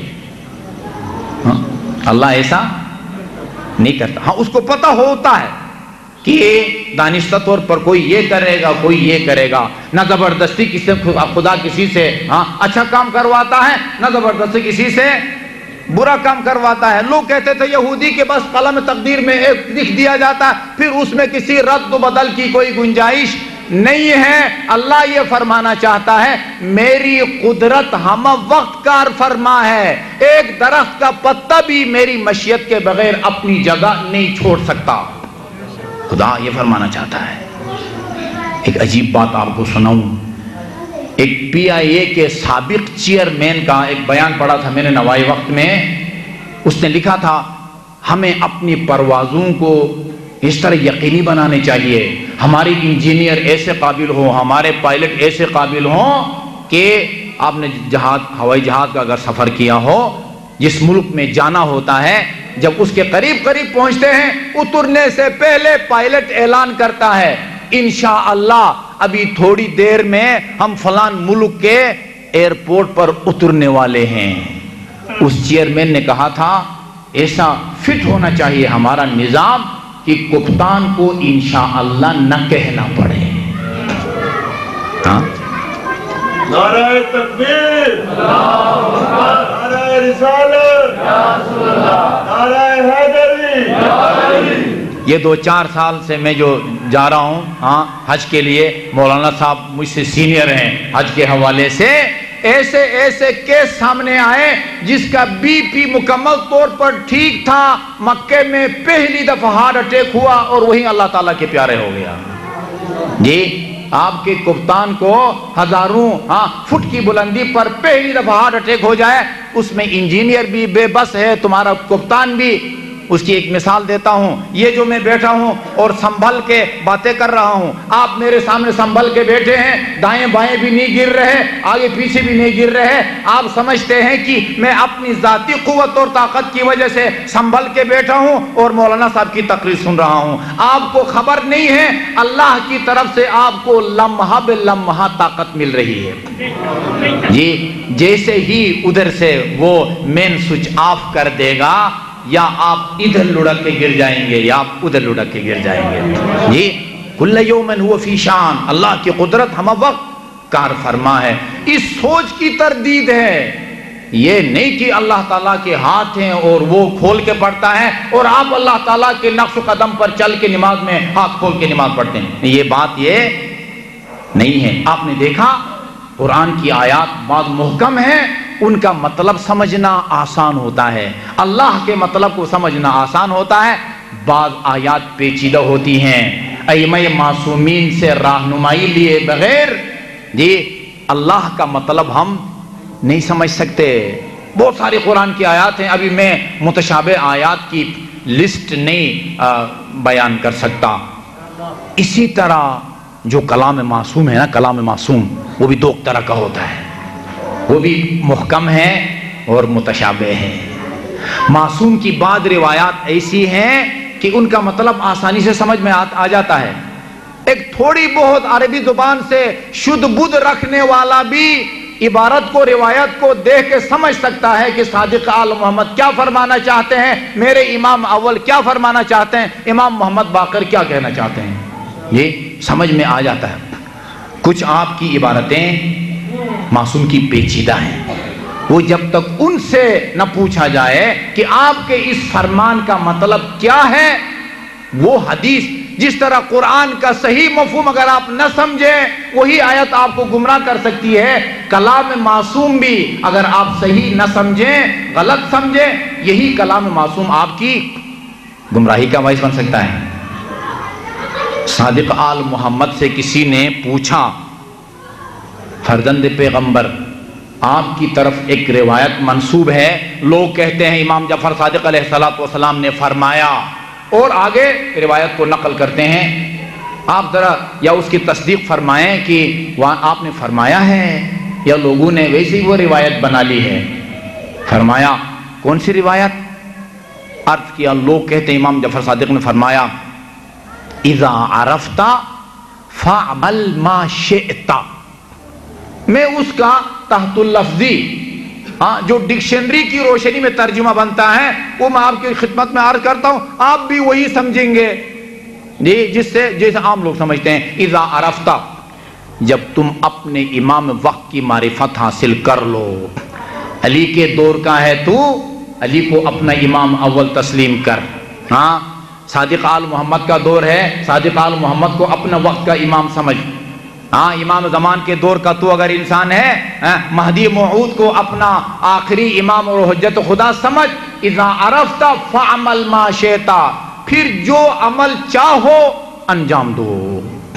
ہاں اللہ ایسا نہیں کرتا، ہاں اس کو پتہ ہوتا ہے کہ دانستہ طور پر کوئی یہ کرے گا کوئی یہ کرے گا، نہ زبردستی کسی خدا کسی سے ہاں اچھا کام کرواتا ہے، نہ زبردستی کسی سے برا کام کرواتا ہے۔ لوگ کہتے تھے یہودی کے بس قلم تقدیر میں ایک لکھ دیا جاتا ہے، پھر اس میں کسی رد و بدل کی کوئی گنجائش نہیں ہے۔ اللہ یہ فرمانا چاہتا ہے میری قدرت ہم وقت کار فرما ہے، ایک درخت کا پتا بھی میری مشیت کے بغیر اپنی جگہ نہیں چھوڑ سکتا۔ خدا یہ فرمانا چاہتا ہے۔ ایک عجیب بات آپ کو سناؤں، ایک پی آئی اے کے سابق چیئرمین کا ایک بیان پڑھا تھا میں نے نوائی وقت میں۔ اس نے لکھا تھا ہمیں اپنی پروازوں کو اس طرح یقینی بنانے چاہیے، ہمارے انجینئر ایسے قابل ہوں، ہمارے پائلٹ ایسے قابل ہوں کہ آپ نے جہاز ہوائی جہاز کا اگر سفر کیا ہو، جس ملک میں جانا ہوتا ہے، جب اس کے قریب قریب پہنچتے ہیں اترنے سے پہلے پائلٹ اعلان کرتا ہے انشاءاللہ ابھی تھوڑی دیر میں ہم فلان ملک کے ایئرپورٹ پر اترنے والے ہیں۔ اس چیئرمین نے کہا تھا ایسا فٹ ہونا چاہیے ہمارا نظام کہ کپتان کو انشاءاللہ نہ کہنا پڑے. ہاں نعرہ تکبیر، نعرہ رسالت، نعرہ حیدری. یہ دو چار سال سے میں جو جا رہا ہوں ہاں حج کے لیے، مولانا صاحب مجھ سے سینئر ہیں حج کے حوالے سے، ایسے ایسے کیس سامنے آئے جس کا بی پی مکمل طور پر ٹھیک تھا، مکے میں پہلی دفعہ ہارٹ اٹیک ہوا اور وہی اللہ تعالیٰ کے پیارے ہو گیا. جی آپ کے کپتان کو ہزاروں ہاں فٹ کی بلندی پر پہلی دفعہ ہارٹ اٹیک ہو جائے، اس میں انجینئر بھی بے بس ہے، تمہارا کپتان بھی. اس کی ایک مثال دیتا ہوں، یہ جو میں بیٹھا ہوں اور سنبھل کے باتیں کر رہا ہوں، آپ میرے سامنے سنبھل کے بیٹھے ہیں، دائیں بائیں بھی نہیں گر رہے، آگے پیچھے بھی نہیں گر رہے. آپ سمجھتے ہیں کہ میں اپنی ذاتی قوت اور طاقت کی وجہ سے سنبھل کے بیٹھا ہوں اور مولانا صاحب کی تقریر سن رہا ہوں. آپ کو خبر نہیں ہے اللہ کی طرف سے آپ کو لمحہ بے لمحہ طاقت مل رہی ہے. جی جیسے ہی ادھر سے وہ مین سوئچ آف کر دے گا، یا آپ ادھر لڑک کے گر جائیں گے یا آپ ادھر لڑک کے گر جائیں گے. جی کل یومن ہوا فی شان، اللہ کی قدرت ہم وقت کار فرما ہے. اس سوچ کی تردید ہے، یہ نہیں کہ اللہ تعالیٰ کے ہاتھ ہیں اور وہ کھول کے پڑھتا ہے اور آپ اللہ تعالیٰ کے نقش و قدم پر چل کے نماز میں ہاتھ کھول کے نماز پڑھتے ہیں. یہ بات یہ نہیں ہے. آپ نے دیکھا قرآن کی آیات بعض محکم ہیں، ان کا مطلب سمجھنا آسان ہوتا ہے، اللہ کے مطلب کو سمجھنا آسان ہوتا ہے. بعض آیات پیچیدہ ہوتی ہیں، ائمہ معصومین سے رہنمائی لیے بغیر جی اللہ کا مطلب ہم نہیں سمجھ سکتے. بہت ساری قرآن کی آیات ہیں، ابھی میں متشابہ آیات کی لسٹ نہیں بیان کر سکتا. اسی طرح جو کلام معصوم ہے نا، کلام معصوم وہ بھی دو طرح کا ہوتا ہے، وہ بھی محکم ہے اور متشابہ ہے. معصوم کی بعض روایات ایسی ہیں کہ ان کا مطلب آسانی سے سمجھ میں آ جاتا ہے. ایک تھوڑی بہت عربی زبان سے شدھ بدھ رکھنے والا بھی عبارت کو روایت کو دیکھ کے سمجھ سکتا ہے کہ صادق آل محمد کیا فرمانا چاہتے ہیں، میرے امام اول کیا فرمانا چاہتے ہیں، امام محمد باقر کیا کہنا چاہتے ہیں. یہ سمجھ میں آ جاتا ہے. کچھ آپ کی عبارتیں معصوم کی پیچیدہ ہیں، وہ جب تک ان سے نہ پوچھا جائے کہ آپ کے اس فرمان کا مطلب کیا ہے، وہ حدیث جس طرح قرآن کا صحیح مفہوم اگر آپ نہ سمجھیں وہی آیت آپ کو گمراہ کر سکتی ہے. کلام معصوم بھی اگر آپ صحیح نہ سمجھیں، غلط سمجھیں، یہی کلام معصوم آپ کی گمراہی کا باعث بن سکتا ہے. صادق آل محمد سے کسی نے پوچھا، فرزند پیغمبر آپ کی طرف ایک روایت منسوب ہے، لوگ کہتے ہیں امام جعفر صادق علیہ السلام نے فرمایا، اور آگے روایت کو نقل کرتے ہیں. آپ ذرا یا اس کی تصدیق فرمائیں کہ وہاں آپ نے فرمایا ہے یا لوگوں نے ویسے ہی وہ روایت بنا لی ہے. فرمایا کون سی روایت؟ عرض کیا لوگ کہتے ہیں امام جعفر صادق نے فرمایا اذا عرفت فعمل ما شئت. میں اس کا تحت اللفظی ہاں جو ڈکشنری کی روشنی میں ترجمہ بنتا ہے وہ میں آپ کی خدمت میں عرض کرتا ہوں، آپ بھی وہی سمجھیں گے جی جس سے جیسے عام لوگ سمجھتے ہیں. اذا عرفت، جب تم اپنے امام وقت کی معرفت حاصل کر لو. علی کے دور کا ہے تو علی کو اپنا امام اول تسلیم کر. ہاں صادق آل محمد کا دور ہے، صادق آل محمد کو اپنا وقت کا امام سمجھ. ہاں امام زمان کے دور کا تو اگر انسان ہے، مہدی موعود کو اپنا آخری امام اور حجت خدا سمجھ. اذا عرفت فعمل ما شئت، پھر جو عمل چاہو انجام دو.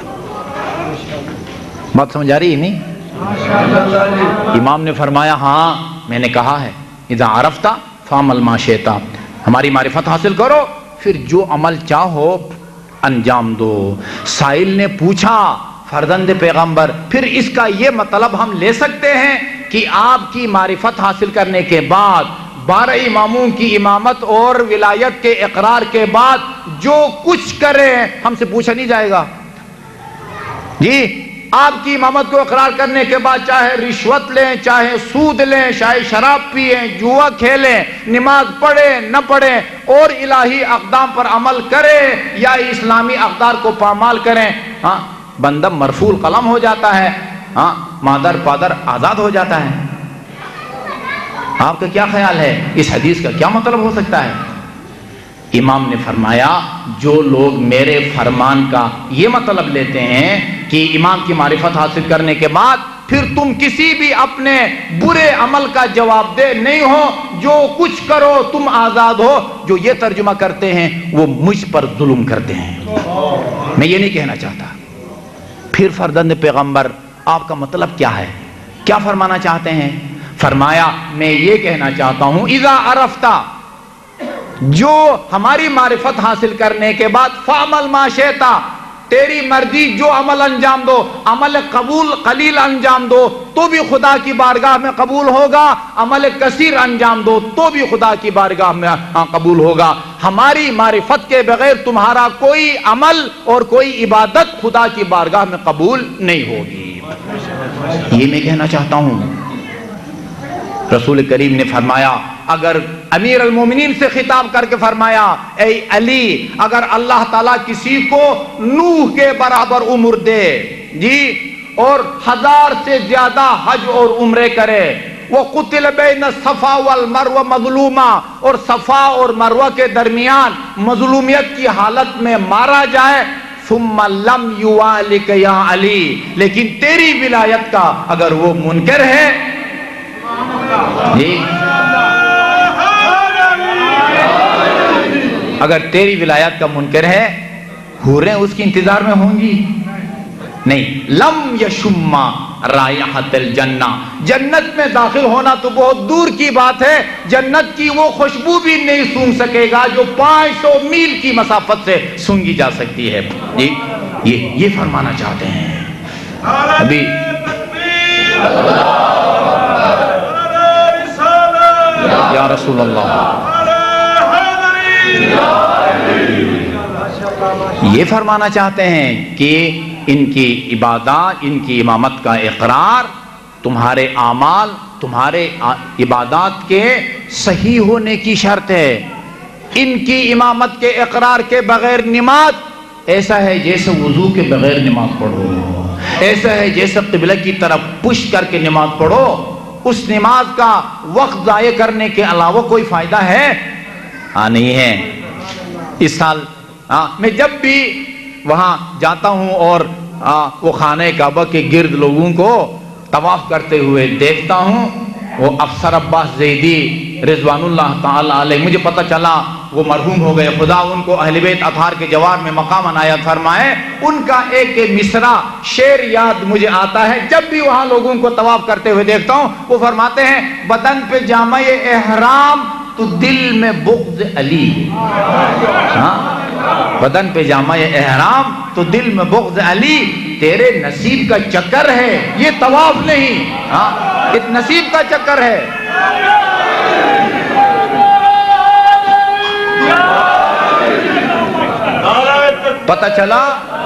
بات سمجھ آ رہی ہے نہیں؟ امام نے فرمایا ہاں میں نے کہا ہے اذا عرفت فعمل ما شئت، ہماری معرفت حاصل کرو پھر جو عمل چاہو انجام دو. سائل نے پوچھا فرزند پیغمبر پھر اس کا یہ مطلب ہم لے سکتے ہیں کہ آپ کی معرفت حاصل کرنے کے بعد بارہ اماموں کی امامت اور ولایت کے اقرار کے بعد جو کچھ کریں ہم سے پوچھا نہیں جائے گا؟ جی آپ کی امامت کو اقرار کرنے کے بعد چاہے رشوت لیں، چاہے سود لیں، چاہے شراب پئیں، جوا کھیلیں، نماز پڑھیں نہ پڑھیں، اور الہی اقدام پر عمل کریں یا اسلامی اقدار کو پامال کریں، ہاں بندہ مرفوع القلم ہو جاتا ہے، ہاں مادر پادر آزاد ہو جاتا ہے۔ آپ کا کیا خیال ہے؟ اس حدیث کا کیا مطلب ہو سکتا ہے؟ امام نے فرمایا جو لوگ میرے فرمان کا یہ مطلب لیتے ہیں کہ امام کی معرفت حاصل کرنے کے بعد پھر تم کسی بھی اپنے برے عمل کا جواب دہ نہیں ہو، جو کچھ کرو تم آزاد ہو، جو یہ ترجمہ کرتے ہیں وہ مجھ پر ظلم کرتے ہیں۔ میں یہ نہیں کہنا چاہتا۔ پھر فرزند پیغمبر آپ کا مطلب کیا ہے؟ کیا فرمانا چاہتے ہیں؟ فرمایا میں یہ کہنا چاہتا ہوں اذا عرفتا، جو ہماری معرفت حاصل کرنے کے بعد فعمل ما شئتا، تیری مرضی جو عمل انجام دو، عمل قبول قلیل انجام دو تو بھی خدا کی بارگاہ میں قبول ہوگا، عمل کثیر انجام دو تو بھی خدا کی بارگاہ میں قبول ہوگا۔ ہماری معرفت کے بغیر تمہارا کوئی عمل اور کوئی عبادت خدا کی بارگاہ میں قبول نہیں ہوگی۔ یہ میں کہنا چاہتا ہوں۔ رسول کریم نے فرمایا، اگر امیر المومنین سے خطاب کر کے فرمایا اے علی، اگر اللہ تعالیٰ کسی کو نوح کے برابر عمر دے جی اور ہزار سے زیادہ حج اور عمرے کرے، وہ قتل بین صفا والمروہ مظلومہ، اور صفا اور مروہ کے درمیان مظلومیت کی حالت میں مارا جائے، ثم لم یوالک یا علی، لیکن تیری ولایت کا اگر وہ منکر ہے جی اگر تیری ولایت کا منکر ہے، حوریں اس کی انتظار میں ہوں گی نہیں۔ لم یشم رائحۃ الجنہ، جنت میں داخل ہونا تو بہت دور کی بات ہے، جنت کی وہ خوشبو بھی نہیں سونگ سکے گا جو پانچ سو میل کی مسافت سے سونگی جا سکتی ہے۔ جی یہ یہ فرمانا چاہتے ہیں۔ ابھی یا رسول اللہ، یہ فرمانا چاہتے ہیں کہ ان کی عبادات، ان کی امامت کا اقرار تمہارے اعمال، تمہارے عبادات کے صحیح ہونے کی شرط ہے۔ ان کی امامت کے اقرار کے بغیر نماز ایسا ہے جیسے وضو کے بغیر نماز پڑھو، ایسا ہے جیسے قبلہ کی طرف پشت کر کے نماز پڑھو، اس نماز کا وقت ضائع کرنے کے علاوہ کوئی فائدہ ہے؟ ہاں نہیں ہے۔ اس سال ہاں میں جب بھی وہاں جاتا ہوں اور وہ خانہ کعبہ کے گرد لوگوں کو طواف کرتے ہوئے دیکھتا ہوں، وہ افسر عباس زیدی رضوان اللہ تعالی علیہ، مجھے پتہ چلا وہ مرحوم ہو گئے، خدا ان کو اہل بیت اطہار کے جوار میں مقام عنایت فرمائے۔ ان کا ایک مصرع شعر یاد مجھے آتا ہے، جب بھی وہاں لوگوں کو طواف کرتے ہوئے دیکھتا ہوں، وہ فرماتے ہیں بدن پہ جامع احرام تو دل میں بغض علی، ہاں بدن پہ جامع احرام تو دل میں بغض علی، تیرے نصیب کا چکر ہے یہ طواف نہیں، ہاں یہ نصیب کا چکر ہے۔ پتہ چلا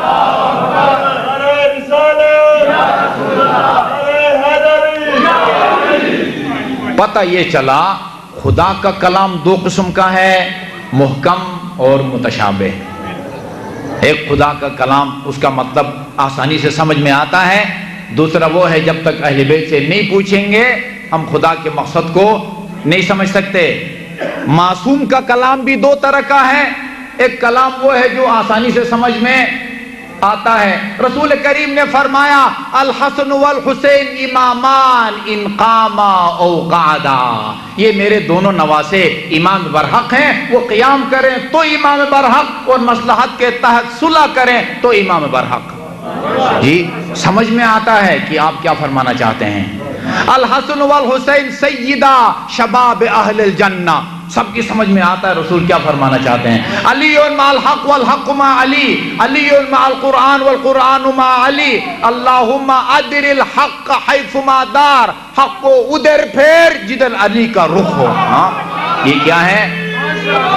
پتہ یہ چلا خدا کا کلام دو قسم کا ہے، محکم اور متشابہ۔ ایک خدا کا کلام، اس کا مطلب آسانی سے سمجھ میں آتا ہے، دوسرا وہ ہے جب تک اہل بیت سے نہیں پوچھیں گے ہم خدا کے مقصد کو نہیں سمجھ سکتے۔ معصوم کا کلام بھی دو طرح کا ہے، ایک کلام وہ ہے جو آسانی سے سمجھ میں آتا ہے۔ رسول کریم نے فرمایا الحسن والحسین امامان ان قاما او قعدا، یہ میرے دونوں نواسے امام برحق ہیں، وہ قیام کریں تو امام برحق اور مصلحت کے تحت صلح کریں تو امام برحق۔ جی سمجھ میں آتا ہے کہ آپ کیا فرمانا چاہتے ہیں۔ الحسن والحسین سیدہ شباب اہل الجنہ، سب کی سمجھ میں آتا ہے رسول کیا فرمانا چاہتے ہیں۔ علی مع الحق والحق مع علی، علی مع القرآن والقرآن مع علی، اللہم ادر الحق حیث ما دار، حق کو ادھر پھیر جدھر علی کا رخ ہو۔ ہاں یہ کیا ہے؟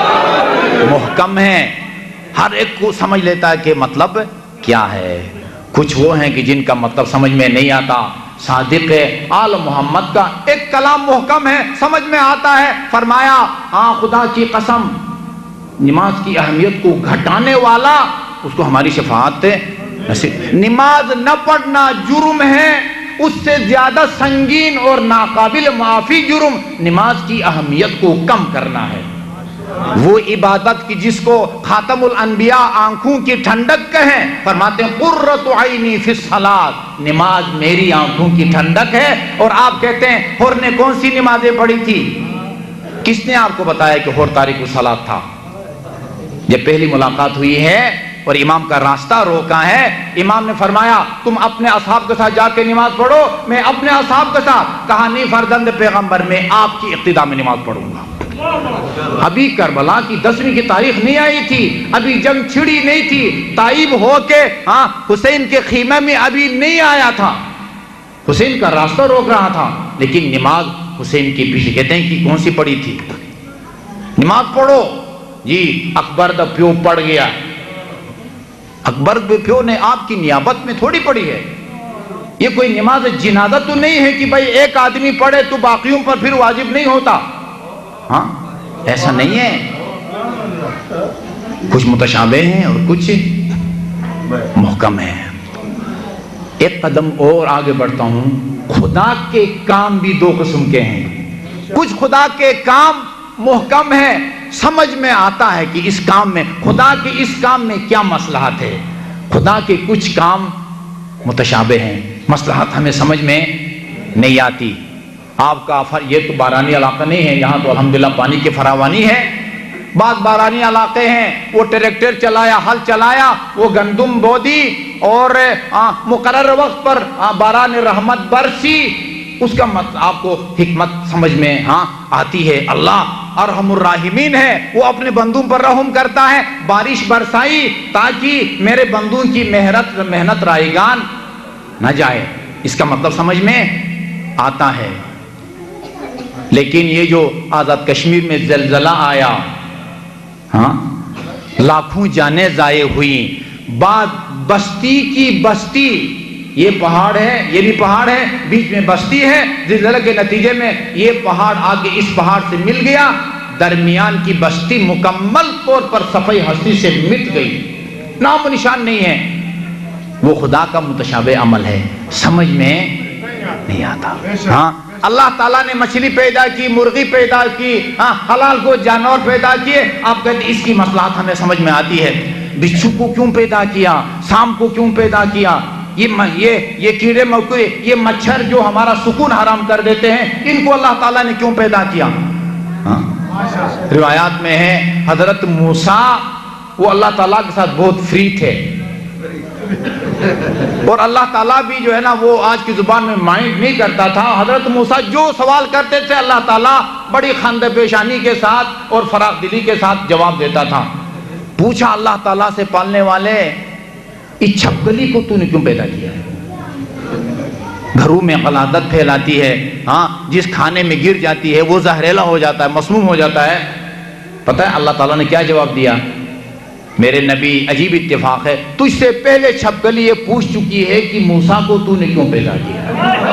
محکم ہے، ہر ایک کو سمجھ لیتا ہے کہ مطلب کیا ہے۔ کچھ وہ ہیں کہ جن کا مطلب سمجھ میں نہیں آتا. صادق آل محمد کا ایک کلام محکم ہے, سمجھ میں آتا ہے. فرمایا ہاں خدا کی قسم, نماز کی اہمیت کو گھٹانے والا اس کو ہماری شفاعت نصیب. نماز نہ پڑھنا جرم ہے, اس سے زیادہ سنگین اور ناقابل معافی جرم نماز کی اہمیت کو کم کرنا ہے. وہ عبادت کی جس کو خاتم الانبیاء آنکھوں کی ٹھنڈک کہیں, فرماتے ہیں قرۃ عینی فی الصلاۃ, نماز میری آنکھوں کی ٹھنڈک ہے. اور آپ کہتے ہیں حور نے کون سی نمازیں پڑھی تھی؟ کس نے آپ کو بتایا کہ حور تارک الصلاۃ تھا؟ جب پہلی ملاقات ہوئی ہے اور امام کا راستہ روکا ہے, امام نے فرمایا تم اپنے اصحاب کے ساتھ جا کے نماز پڑھو, میں اپنے اصحاب کے ساتھ. کہا نہیں فرزند پیغمبر, میں آپ کی اقتداء میں نماز پڑھوں گا. ابھی کربلا کی دسویں کی تاریخ نہیں آئی تھی, ابھی جنگ چھڑی نہیں تھی, طائب ہو کے ہاں حسین کے خیمے میں ابھی نہیں آیا تھا. حسین کا راستہ روک رہا تھا, لیکن نماز حسین کے پیچھے کہتے ہیں کہ کون سی پڑھی تھی؟ نماز پڑھو جی. اکبر دا پیو پڑھ گیا. اکبر دا پیو نے آپ کی نیابت میں تھوڑی پڑھی ہے. یہ کوئی نماز جنازہ تو نہیں ہے کہ بھائی ایک آدمی پڑھے تو باقیوں پر پھر واجب نہیں ہوتا. ہاں ایسا نہیں ہے. کچھ متشابہ ہیں اور کچھ محکم ہیں. ایک قدم اور آگے بڑھتا ہوں. خدا کے کام بھی دو قسم کے ہیں. کچھ خدا کے کام محکم ہے, سمجھ میں آتا ہے کہ اس کام میں خدا کے اس کام میں کیا مصلحت ہے. خدا کے کچھ کام متشابہ ہیں, مصلحت ہمیں سمجھ میں نہیں آتی. آپ کا یہ تو بارانی علاقہ نہیں ہے, یہاں تو الحمدللہ پانی کی فراوانی ہے. بعض بارانی علاقے ہیں وہ ٹریکٹر چلایا, ہل چلایا, وہ گندم بو دی اور مقرر وقت پر باران رحمت برسی. اس کا مطلب آپ کو حکمت سمجھ میں ہاں آتی ہے. اللہ ارحم الراحمین ہے, وہ اپنے بندوں پر رحم کرتا ہے. بارش برسائی تاکہ میرے بندوں کی محنت محنت رائگان نہ جائے, اس کا مطلب سمجھ میں آتا ہے. لیکن یہ جو آزاد کشمیر میں زلزلہ آیا, ہاں لاکھوں جانیں ضائع ہوئی, بعد بستی کی بستی, یہ پہاڑ ہے, یہ بھی پہاڑ ہے, بیچ میں بستی ہے. زلزلہ کے نتیجے میں یہ پہاڑ آگے اس پہاڑ سے مل گیا, درمیان کی بستی مکمل طور پر صفحہ ہستی سے مٹ گئی, نام و نشان نہیں ہے. وہ خدا کا متشابہ عمل ہے, سمجھ میں نہیں آتا. ہاں اللہ تعالیٰ نے مچھلی پیدا کی, مرغی پیدا کی, ہاں حلال کو جانور پیدا کیے. آپ کہتے ہیں اس کی مصلحت ہمیں سمجھ میں آتی ہے. بچھو کو کیوں پیدا کیا, سانپ کو کیوں پیدا کیا, یہ یہ یہ کیڑے مکوڑے, یہ مچھر جو ہمارا سکون حرام کر دیتے ہیں, ان کو اللہ تعالیٰ نے کیوں پیدا کیا؟ ہاں روایات میں ہے حضرت موسیٰ وہ اللہ تعالیٰ کے ساتھ بہت فری تھے, اور اللہ تعالیٰ بھی جو ہے نا وہ آج کی زبان میں مائنڈ نہیں کرتا تھا. حضرت موسیٰ جو سوال کرتے تھے اللہ تعالیٰ بڑی خندہ پیشانی کے ساتھ اور فراخ دلی کے ساتھ جواب دیتا تھا. پوچھا اللہ تعالیٰ سے پالنے والے, اس چھپکلی کو تو نے کیوں پیدا کیا؟ گھروں میں غلاظت پھیلاتی ہے, ہاں جس کھانے میں گر جاتی ہے وہ زہریلا ہو جاتا ہے, مسموم ہو جاتا ہے. پتہ ہے اللہ تعالیٰ نے کیا جواب دیا؟ میرے نبی عجیب اتفاق ہے, تجھ سے پہلے چھپکلی یہ پوچھ چکی ہے کہ موسیٰ کو تو نے کیوں پیدا کیا؟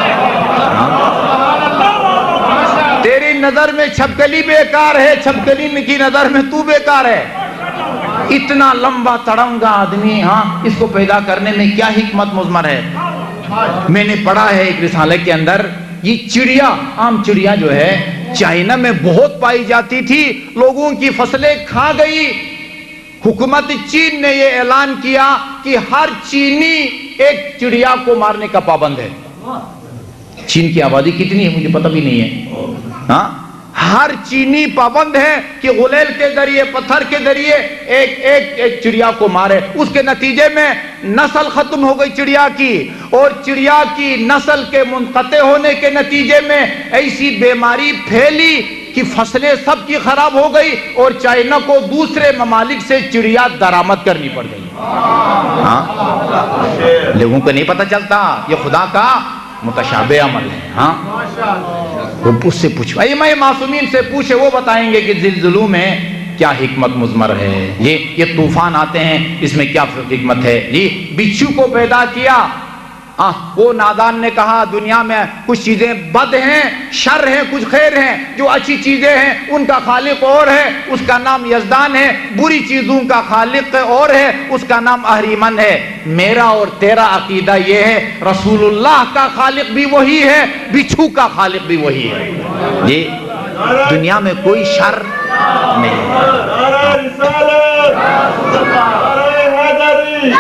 تیری نظر میں چھپکلی بیکار ہے, چھپکلی کی نظر میں تو بیکار ہے. اتنا لمبا تڑنگا آدمی, ہاں اس کو پیدا کرنے میں کیا حکمت مضمر ہے. میں نے پڑھا ہے ایک رسالے کے اندر, یہ چڑیا, عام چڑیا جو ہے چائنا میں بہت پائی جاتی تھی, لوگوں کی فصلیں کھا گئی. حکومت چین نے یہ اعلان کیا کہ ہر چینی ایک چڑیا کو مارنے کا پابند ہے. چین کی آبادی کتنی ہے مجھے پتہ بھی نہیں ہے, ہاں ہر چینی پابند ہے کہ غلیل کے ذریعے, پتھر کے ذریعے ایک ایک ایک چڑیا کو مارے. اس کے نتیجے میں نسل ختم ہو گئی چڑیا کی, اور چڑیا کی نسل کے منقطع ہونے کے نتیجے میں ایسی بیماری پھیلی کہ فصلیں سب کی خراب ہو گئی, اور چائنا کو دوسرے ممالک سے چڑیا درآمد کرنی پڑ گئی. ہاں لوگوں کو نہیں پتہ چلتا یہ خدا کا متشابہ عمل ہے. ہاں وہ اس سے پوچھو, اے میں معصومین سے پوچھے, وہ بتائیں گے کہ زلزلوں میں کیا حکمت مضمر ہے، یہ یہ طوفان آتے ہیں اس میں کیا حکمت ہے، جی بچھو کو پیدا کیا، آہ وہ نادان نے کہا دنیا میں کچھ چیزیں بد ہیں، شر ہیں، کچھ خیر ہیں، جو اچھی چیزیں ہیں ان کا خالق اور ہے، اس کا نام یزدان ہے، بری چیزوں کا خالق اور ہے، اس کا نام اہریمن ہے۔ میرا اور تیرا عقیدہ یہ ہے رسول اللہ کا خالق بھی وہی ہے، بچھو کا خالق بھی وہی ہے، جی دنیا میں کوئی شر نہیں ہے۔ نعرہ رسالت، نعرہ حیدری،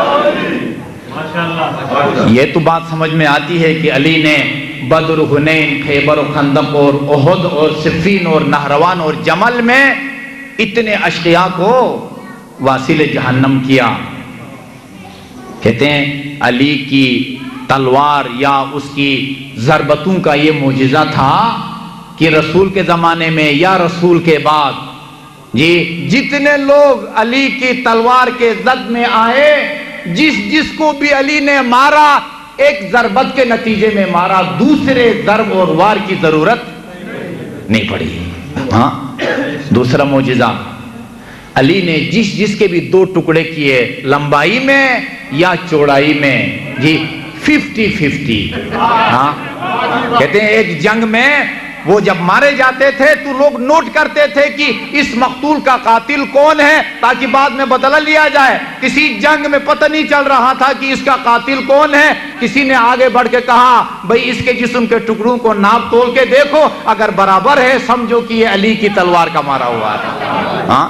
یہ تو بات سمجھ میں آتی ہے کہ علی نے بدر، حنین، خیبر و خندق اور احد اور صفین اور نہروان اور جمل میں اتنے اشقیاء کو واصل جہنم کیا۔ کہتے ہیں علی کی تلوار یا اس کی ضربتوں کا یہ معجزہ تھا کہ رسول کے زمانے میں یا رسول کے بعد جی جتنے لوگ علی کی تلوار کے زد میں آئے، جس جس کو بھی علی نے مارا ایک ضربت کے نتیجے میں مارا، دوسرے ضرب اور وار کی ضرورت نہیں پڑی۔ ہاں دوسرا معجزہ، علی نے جس جس کے بھی دو ٹکڑے کیے لمبائی میں یا چوڑائی میں، جی ففٹی ففٹی۔ ہاں کہتے ہیں ایک جنگ میں وہ جب مارے جاتے تھے تو لوگ نوٹ کرتے تھے کہ اس مقتول کا قاتل کون ہے تاکہ بعد میں بدلہ لیا جائے۔ کسی جنگ میں پتہ نہیں چل رہا تھا کہ اس کا قاتل کون ہے، کسی نے آگے بڑھ کے کہا بھئی اس کے جسم کے ٹکڑوں کو ناپ تول کے دیکھو، اگر برابر ہے سمجھو کہ یہ علی کی تلوار کا مارا ہوا ہے۔ ہاں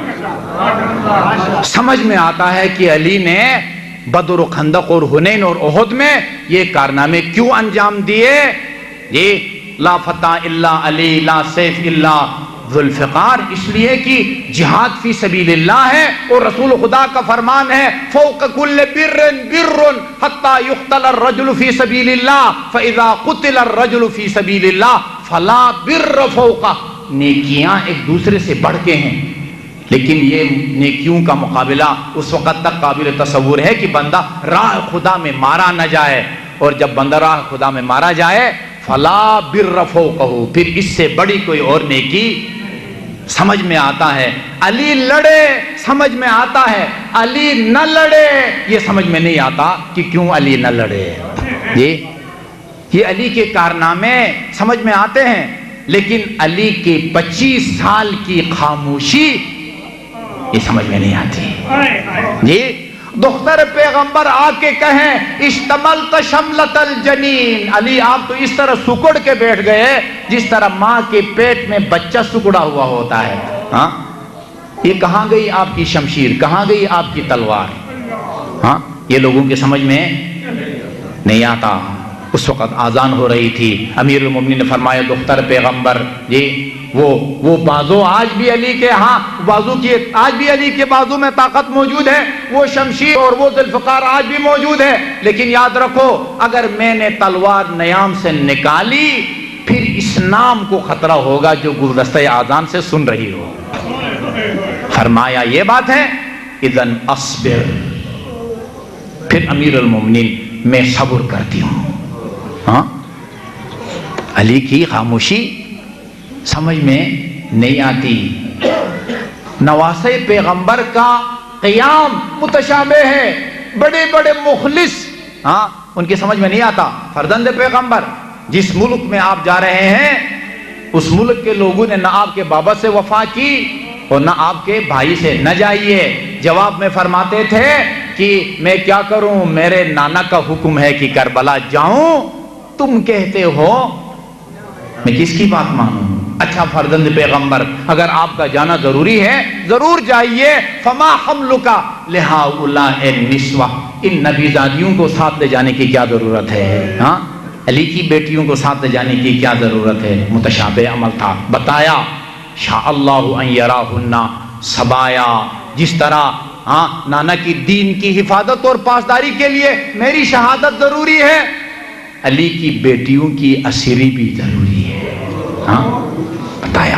سمجھ میں آتا ہے کہ علی نے بدر و خندق اور حنین اور احد میں یہ کارنامے کیوں انجام دیے۔ یہ لا فتح الا علی لا سیف الا ذوالفقار، اس لیے کہ جہاد فی سبیل اللہ ہے اور رسول خدا کا فرمان ہے فوق کل بر بر حتی یقتل الرجل فی سبیل اللہ فاذا قتل الرجل فی سبیل اللہ فلا بر فوقہ۔ نیکیاں ایک دوسرے سے بڑھ کے ہیں، لیکن یہ نیکیوں کا مقابلہ اس وقت تک قابل تصور ہے کہ بندہ راہ خدا میں مارا نہ جائے، اور جب بندہ راہ خدا میں مارا جائے فلا بر فوقہ، پھر اس سے بڑی کوئی اور نیکی سمجھ میں آتا ہے۔ علی لڑے سمجھ میں آتا ہے، علی نہ لڑے یہ سمجھ میں نہیں آتا کہ کیوں علی نہ لڑے۔ جی یہ علی کے کارنامے سمجھ میں آتے ہیں، لیکن علی کی پچیس سال کی خاموشی یہ سمجھ میں نہیں آتی۔ جی دختر پیغمبر آ کے کہیں اشتملت شملت الجنین، علی آپ تو اس طرح سکڑ کے بیٹھ گئے جس طرح ماں کے پیٹ میں بچہ سکڑا ہوا ہوتا ہے۔ ہاں یہ کہاں گئی آپ کی شمشیر، کہاں گئی آپ کی تلوار؟ ہاں یہ لوگوں کے سمجھ میں نہیں آتا۔ اس وقت آذان ہو رہی تھی، امیر المومنین نے فرمایا دختر پیغمبر جی وہ وہ بازو آج بھی علی کے ہاں بازو کی آج بھی علی کے بازو میں طاقت موجود ہے، وہ شمشیر اور وہ ذوالفقار آج بھی موجود ہے، لیکن یاد رکھو اگر میں نے تلوار نیام سے نکالی پھر اس نام کو خطرہ ہوگا جو گلدستہ آذان سے سن رہی ہو۔ فرمایا یہ بات ہے اذن اصبر، پھر امیر المومنین میں صبر کرتی ہوں۔ ہاں علی کی خاموشی سمجھ میں نہیں آتی۔ نواسے پیغمبر کا قیام متشابہ ہے، بڑے بڑے مخلص ہاں ان کی سمجھ میں نہیں آتا۔ فرزند پیغمبر جس ملک میں آپ جا رہے ہیں اس ملک کے لوگوں نے نہ آپ کے بابا سے وفا کی اور نہ آپ کے بھائی سے، نہ جائیے۔ جواب میں فرماتے تھے کہ میں کیا کروں، میرے نانا کا حکم ہے کہ کربلا جاؤں، تم کہتے ہو میں کس کی بات مانوں؟ اچھا فرزند پیغمبر اگر آپ کا جانا ضروری ہے ضرور جائیے، فما حملک لہؤلاء النسوہ، ان نبیزادیوں کو ساتھ لے جانے کی کیا ضرورت ہے؟ ہاں علی کی بیٹیوں کو ساتھ لے جانے کی کیا ضرورت ہے؟ متشابہ عمل تھا۔ بتایا شاء اللہ ان یراہن سبایا، جس طرح ہاں نانا کی دین کی حفاظت اور پاسداری کے لیے میری شہادت ضروری ہے، علی کی بیٹیوں کی اسیری بھی ضروری ہے۔ ہاں بتایا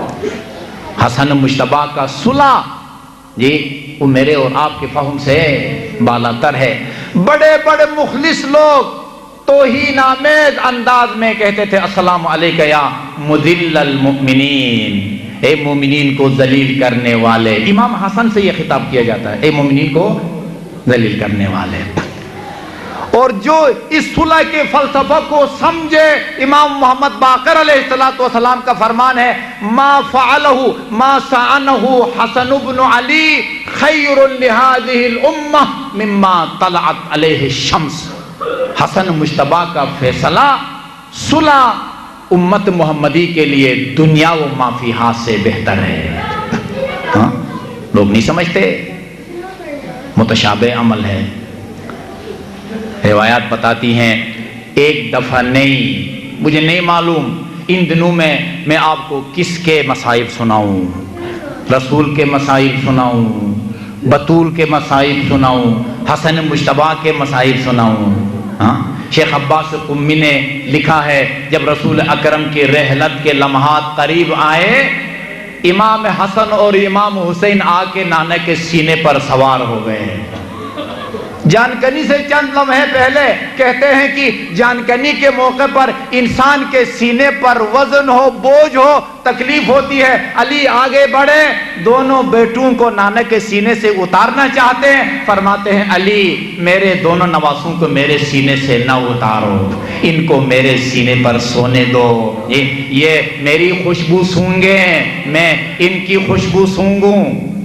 حسن مجتبیٰ کا صلح جی وہ میرے اور آپ کے فہم سے بالا تر ہے۔ بڑے بڑے مخلص لوگ توہین آمیز انداز میں کہتے تھے السلام علیکہ یا مذل المؤمنین، اے مومنین کو ذلیل کرنے والے. امام حسن سے یہ خطاب کیا جاتا ہے، اے مومنین کو ذلیل کرنے والے. اور جو اس صلح کے فلسفہ کو سمجھے، امام محمد باقر علیہ الصلوۃ والسلام کا فرمان ہے، ما فعلہ ما سعنہ حسن بن علی خیر لہذہ الامہ مما طلعت علیہ الشمس. حسن مجتبی کا فیصلہ صلح امت محمدی کے لیے دنیا و ما فیہا سے بہتر ہے. ہاں لوگ نہیں سمجھتے، متشابہ عمل ہے. روایات بتاتی ہیں ایک دفعہ نہیں، مجھے نہیں معلوم ان دنوں میں میں آپ کو کس کے مصائب سناؤں، رسول کے مصائب سناؤں، بطول کے مصائب سناؤں، حسن مجتبی کے مصائب سناؤں. ہاں شیخ عباس قمی نے لکھا ہے جب رسول اکرم کی رحلت کے لمحات قریب آئے، امام حسن اور امام حسین آ کے نانا کے سینے پر سوار ہو گئے. جانکنی سے چند لمحے پہلے کہتے ہیں کہ جانکنی کے موقع پر انسان کے سینے پر وزن ہو، بوجھ ہو، تکلیف ہوتی ہے. علی آگے بڑھے، دونوں بیٹوں کو نانا کے سینے سے اتارنا چاہتے ہیں. فرماتے ہیں علی میرے دونوں نواسوں کو میرے سینے سے نہ اتارو، ان کو میرے سینے پر سونے دو، یہ یہ میری خوشبو سونگے، میں ان کی خوشبو سونگوں.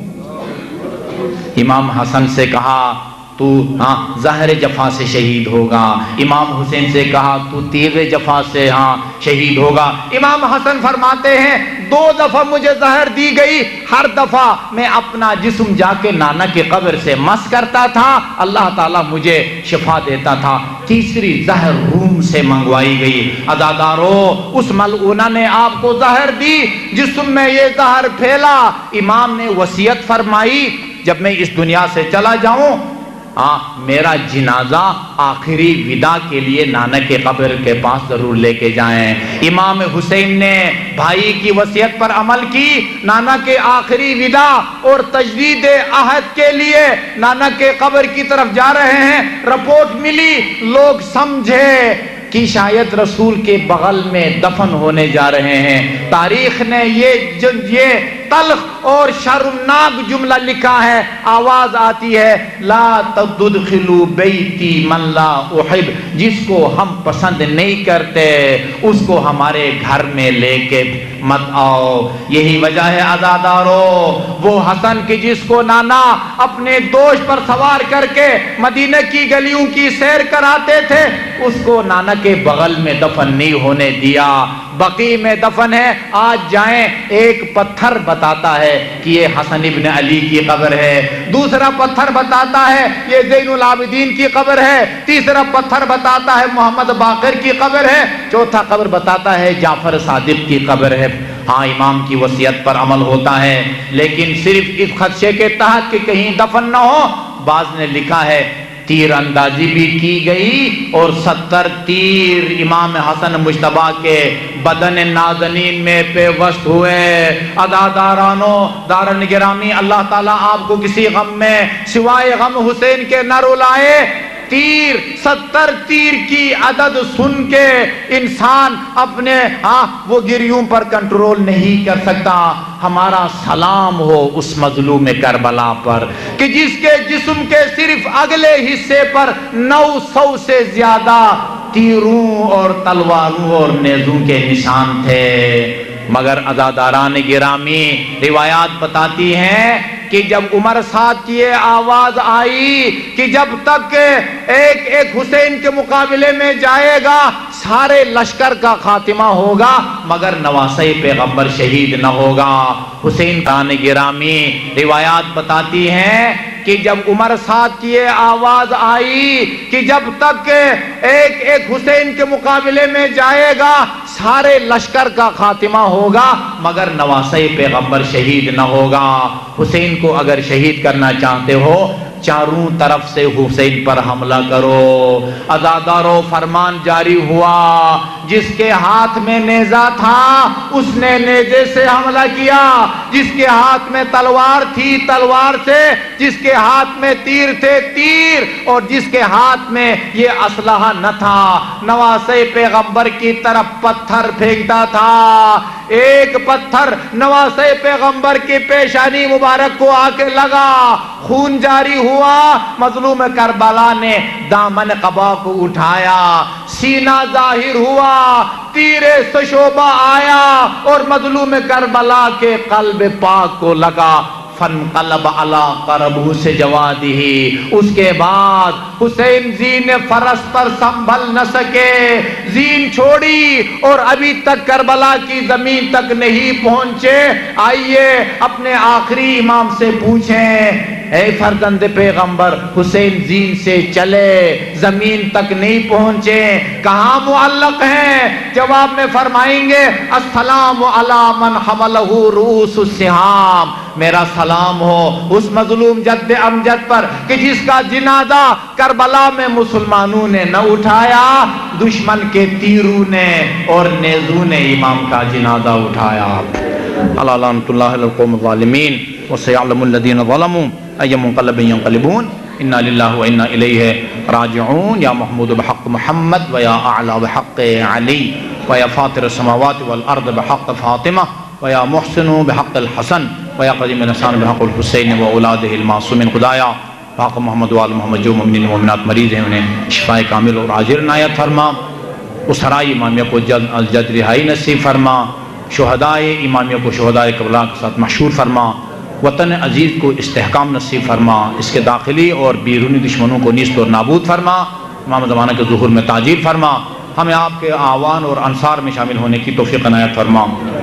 امام حسن سے کہا تو ہاں زہر جفا سے شہید ہوگا. امام حسین سے کہا تو تیغ جفا سے ہاں شہید ہوگا. امام حسن فرماتے ہیں دو دفعہ مجھے زہر دی گئی، ہر دفعہ میں اپنا جسم جا کے نانا کی قبر سے مس کرتا تھا، اللہ تعالیٰ مجھے شفا دیتا تھا. تیسری زہر روم سے منگوائی گئی. عزادارو اس ملعونہ نے آپ کو زہر دی، جسم میں یہ زہر پھیلا. امام نے وصیت فرمائی جب میں اس دنیا سے چلا جاؤں آ, میرا جنازہ آخری ودا کے لیے نانا کے قبر کے پاس ضرور لے کے جائیں. امام حسین نے بھائی کی وصیت پر عمل کی. نانا کے آخری ودا اور تجدید عہد کے لیے نانا کے قبر کی طرف جا رہے ہیں. رپورٹ ملی، لوگ سمجھے کہ شاید رسول کے بغل میں دفن ہونے جا رہے ہیں. تاریخ نے یہ یہ تلخ اور شرمناک جملہ لکھا ہے، آواز آتی ہے لا تدخلوا بیتی من لا احب، جس کو ہم پسند نہیں کرتے اس کو ہمارے گھر میں لے کے مت آؤ. یہی وجہ ہے عزادارو وہ حسن کی جس کو نانا اپنے دوش پر سوار کر کے مدینہ کی گلیوں کی سیر کراتے تھے، اس کو نانا کے بغل میں دفن نہیں ہونے دیا. بقیع میں دفن ہے. آج جائیں، ایک پتھر بتاتا ہے کہ یہ حسن ابن علی کی قبر ہے، دوسرا پتھر بتاتا ہے یہ زین العابدین کی قبر ہے، تیسرا پتھر بتاتا ہے محمد باقر کی قبر ہے، چوتھا قبر بتاتا ہے جعفر صادق کی قبر ہے. ہاں امام کی وصیت پر عمل ہوتا ہے، لیکن صرف اس خدشے کے تحت کہ کہیں دفن نہ ہو. بعض نے لکھا ہے تیر اندازی بھی کی گئی اور ستر تیر امام حسن مجتبی کے بدن نازنین میں پیوست ہوئے. عزادارانو دارن گرامی، اللہ تعالیٰ آپ کو کسی غم میں سوائے غم حسین کے نہ رلائے. تیر ستر تیر کی عدد سن کے انسان اپنے ہاں وہ گریوں پر کنٹرول نہیں کر سکتا. ہمارا سلام ہو اس مظلوم کربلا پر کہ جس کے جسم کے صرف اگلے حصے پر نو سو سے زیادہ تیروں اور تلواروں اور نیزوں کے نشان تھے. مگر عزاداران گرامی روایات بتاتی ہیں کہ جب عمر سعد کی یہ آواز آئی کہ جب تک ایک ایک حسین کے مقابلے میں جائے گا سارے لشکر کا خاتمہ ہوگا مگر نواسۂ پیغمبر شہید نہ ہوگا. حسین خان گرامی روایات بتاتی ہیں کہ جب عمر سعد کی یہ آواز آئی کہ جب تک ایک ایک حسین کے مقابلے میں جائے گا سارے لشکر کا خاتمہ ہوگا مگر نواسۂ پیغمبر شہید نہ ہوگا. حسین کو اگر شہید کرنا چاہتے ہو چاروں طرف سے حسین پر حملہ کرو. عزادارو فرمان جاری ہوا، جس کے ہاتھ میں نیزہ تھا اس نے نیزے سے حملہ کیا، جس کے ہاتھ میں تلوار تھی تلوار سے، جس کے ہاتھ میں تیر تھے تیر، اور جس کے ہاتھ میں یہ اسلحہ نہ تھا نواسۂ پیغمبر کی طرف پتھر پھینکتا تھا. ایک پتھر نواسے پیغمبر کی پیشانی مبارک کو آ کے لگا، خون جاری ہوا، مظلوم کربلا نے دامن قبا کو اٹھایا، سینہ ظاہر ہوا، تیر سشوبہ آیا اور مظلوم کربلا کے قلب پاک کو لگا، فانقلب علی قربہ سے جوادہ۔ اس کے بعد حسین زین فرس پر سنبھل نہ سکے، زین چھوڑی اور ابھی تک کربلا کی زمین تک نہیں پہنچے۔ آئیے اپنے آخری امام سے پوچھیں، اے فرزند پیغمبر، حسین زین سے چلے زمین تک نہیں پہنچے، کہاں معلق ہیں؟ جواب میں فرمائیں گے السلام علی من حملہ رؤوس السہام، میرا سلام ہو اس مظلوم جد امجد پر کہ جس کا جنازہ کربلا میں مسلمانوں نے نہ اٹھایا، دشمن کے تیروں نے اور نیزوں نے امام کا جنازہ اٹھایا۔ اللہ لعنت اللہ علی القوم الظالمین وسيعلم الذين ظلموا أي منقلب ينقلبون إنا لله وإنا إليه راجعون۔ یا محمود بحق محمد ویا اعلی بحق علی ویا فاطر السماوات والارض بحق فاطمہ ویا محسن بحق الحسن ویا قدیم الحسن بحق الحسین واولادہ المعصومین۔ خدایا بحق محمد وآل محمد جو مومنین مومنات مریض ہیں انہیں شفاء کامل اور عاجل عنایت فرما، اس ہرائی امامیہ کو جلد از جلد رہائی نصیب فرما، شہدائے امامیہ کو شہدائے کربلا کے ساتھ محشور فرما، وطن عزیز کو استحکام نصیب فرما، اس کے داخلی اور بیرونی دشمنوں کو نیست اور نابود فرما، امام زمانہ کے ظہور میں تاجیل فرما، ہمیں آپ کے آوان اور انصار میں شامل ہونے کی توفیق عنایت فرما۔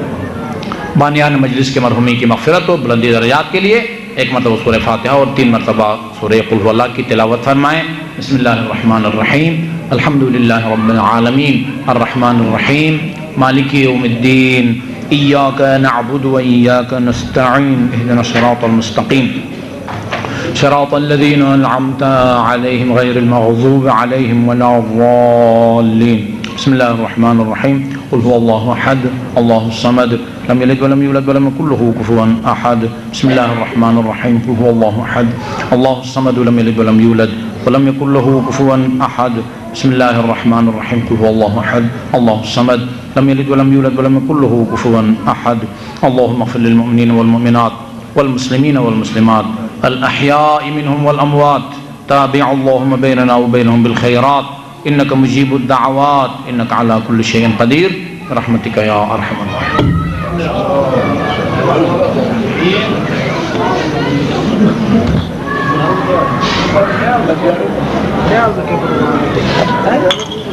بانیان مجلس کے مرحومین کی مغفرت و بلندی درجات کے لیے ایک مرتبہ سورہ فاتحہ اور تین مرتبہ سورہ قل هو اللہ کی تلاوت فرمائیں۔ بسم اللہ الرحمن الرحیم، الحمدللہ رب العالمین، الرحمن الرحیم، مالک یوم الدین، ایاک نعبد و ایاک نستعین، اہدنا الصراط المستقیم، صراط الذین انعمت علیہم غیر المغضوب علیہم ولا الضالین۔ بسم اللہ الرحمن الرحیم، قل هو اللہ احد اللہ الصمد لم یلد ولم یولد ولم یکن له کفوا احد۔ بسم اللہ الرحمن الرحیم، قل هو اللہ احد اللہ الصمد لم یلد ولم یولد ولم یکن له کفوا احد۔ بسم اللہ الرحمن الرحیم، قل هو اللہ احد اللہ الصمد لم یلد ولم یولد ولم یکن له کفوا احد۔ اللهم اغفر للمؤمنین والمؤمنات والمسلمین والمسلمات الاحیاء منهم والاموات، تابع اللهم بیننا وبینهم بالخیرات، انك مجيب الدعوات، انك على كل شيء قدير، برحمتك يا ارحم الراحمين۔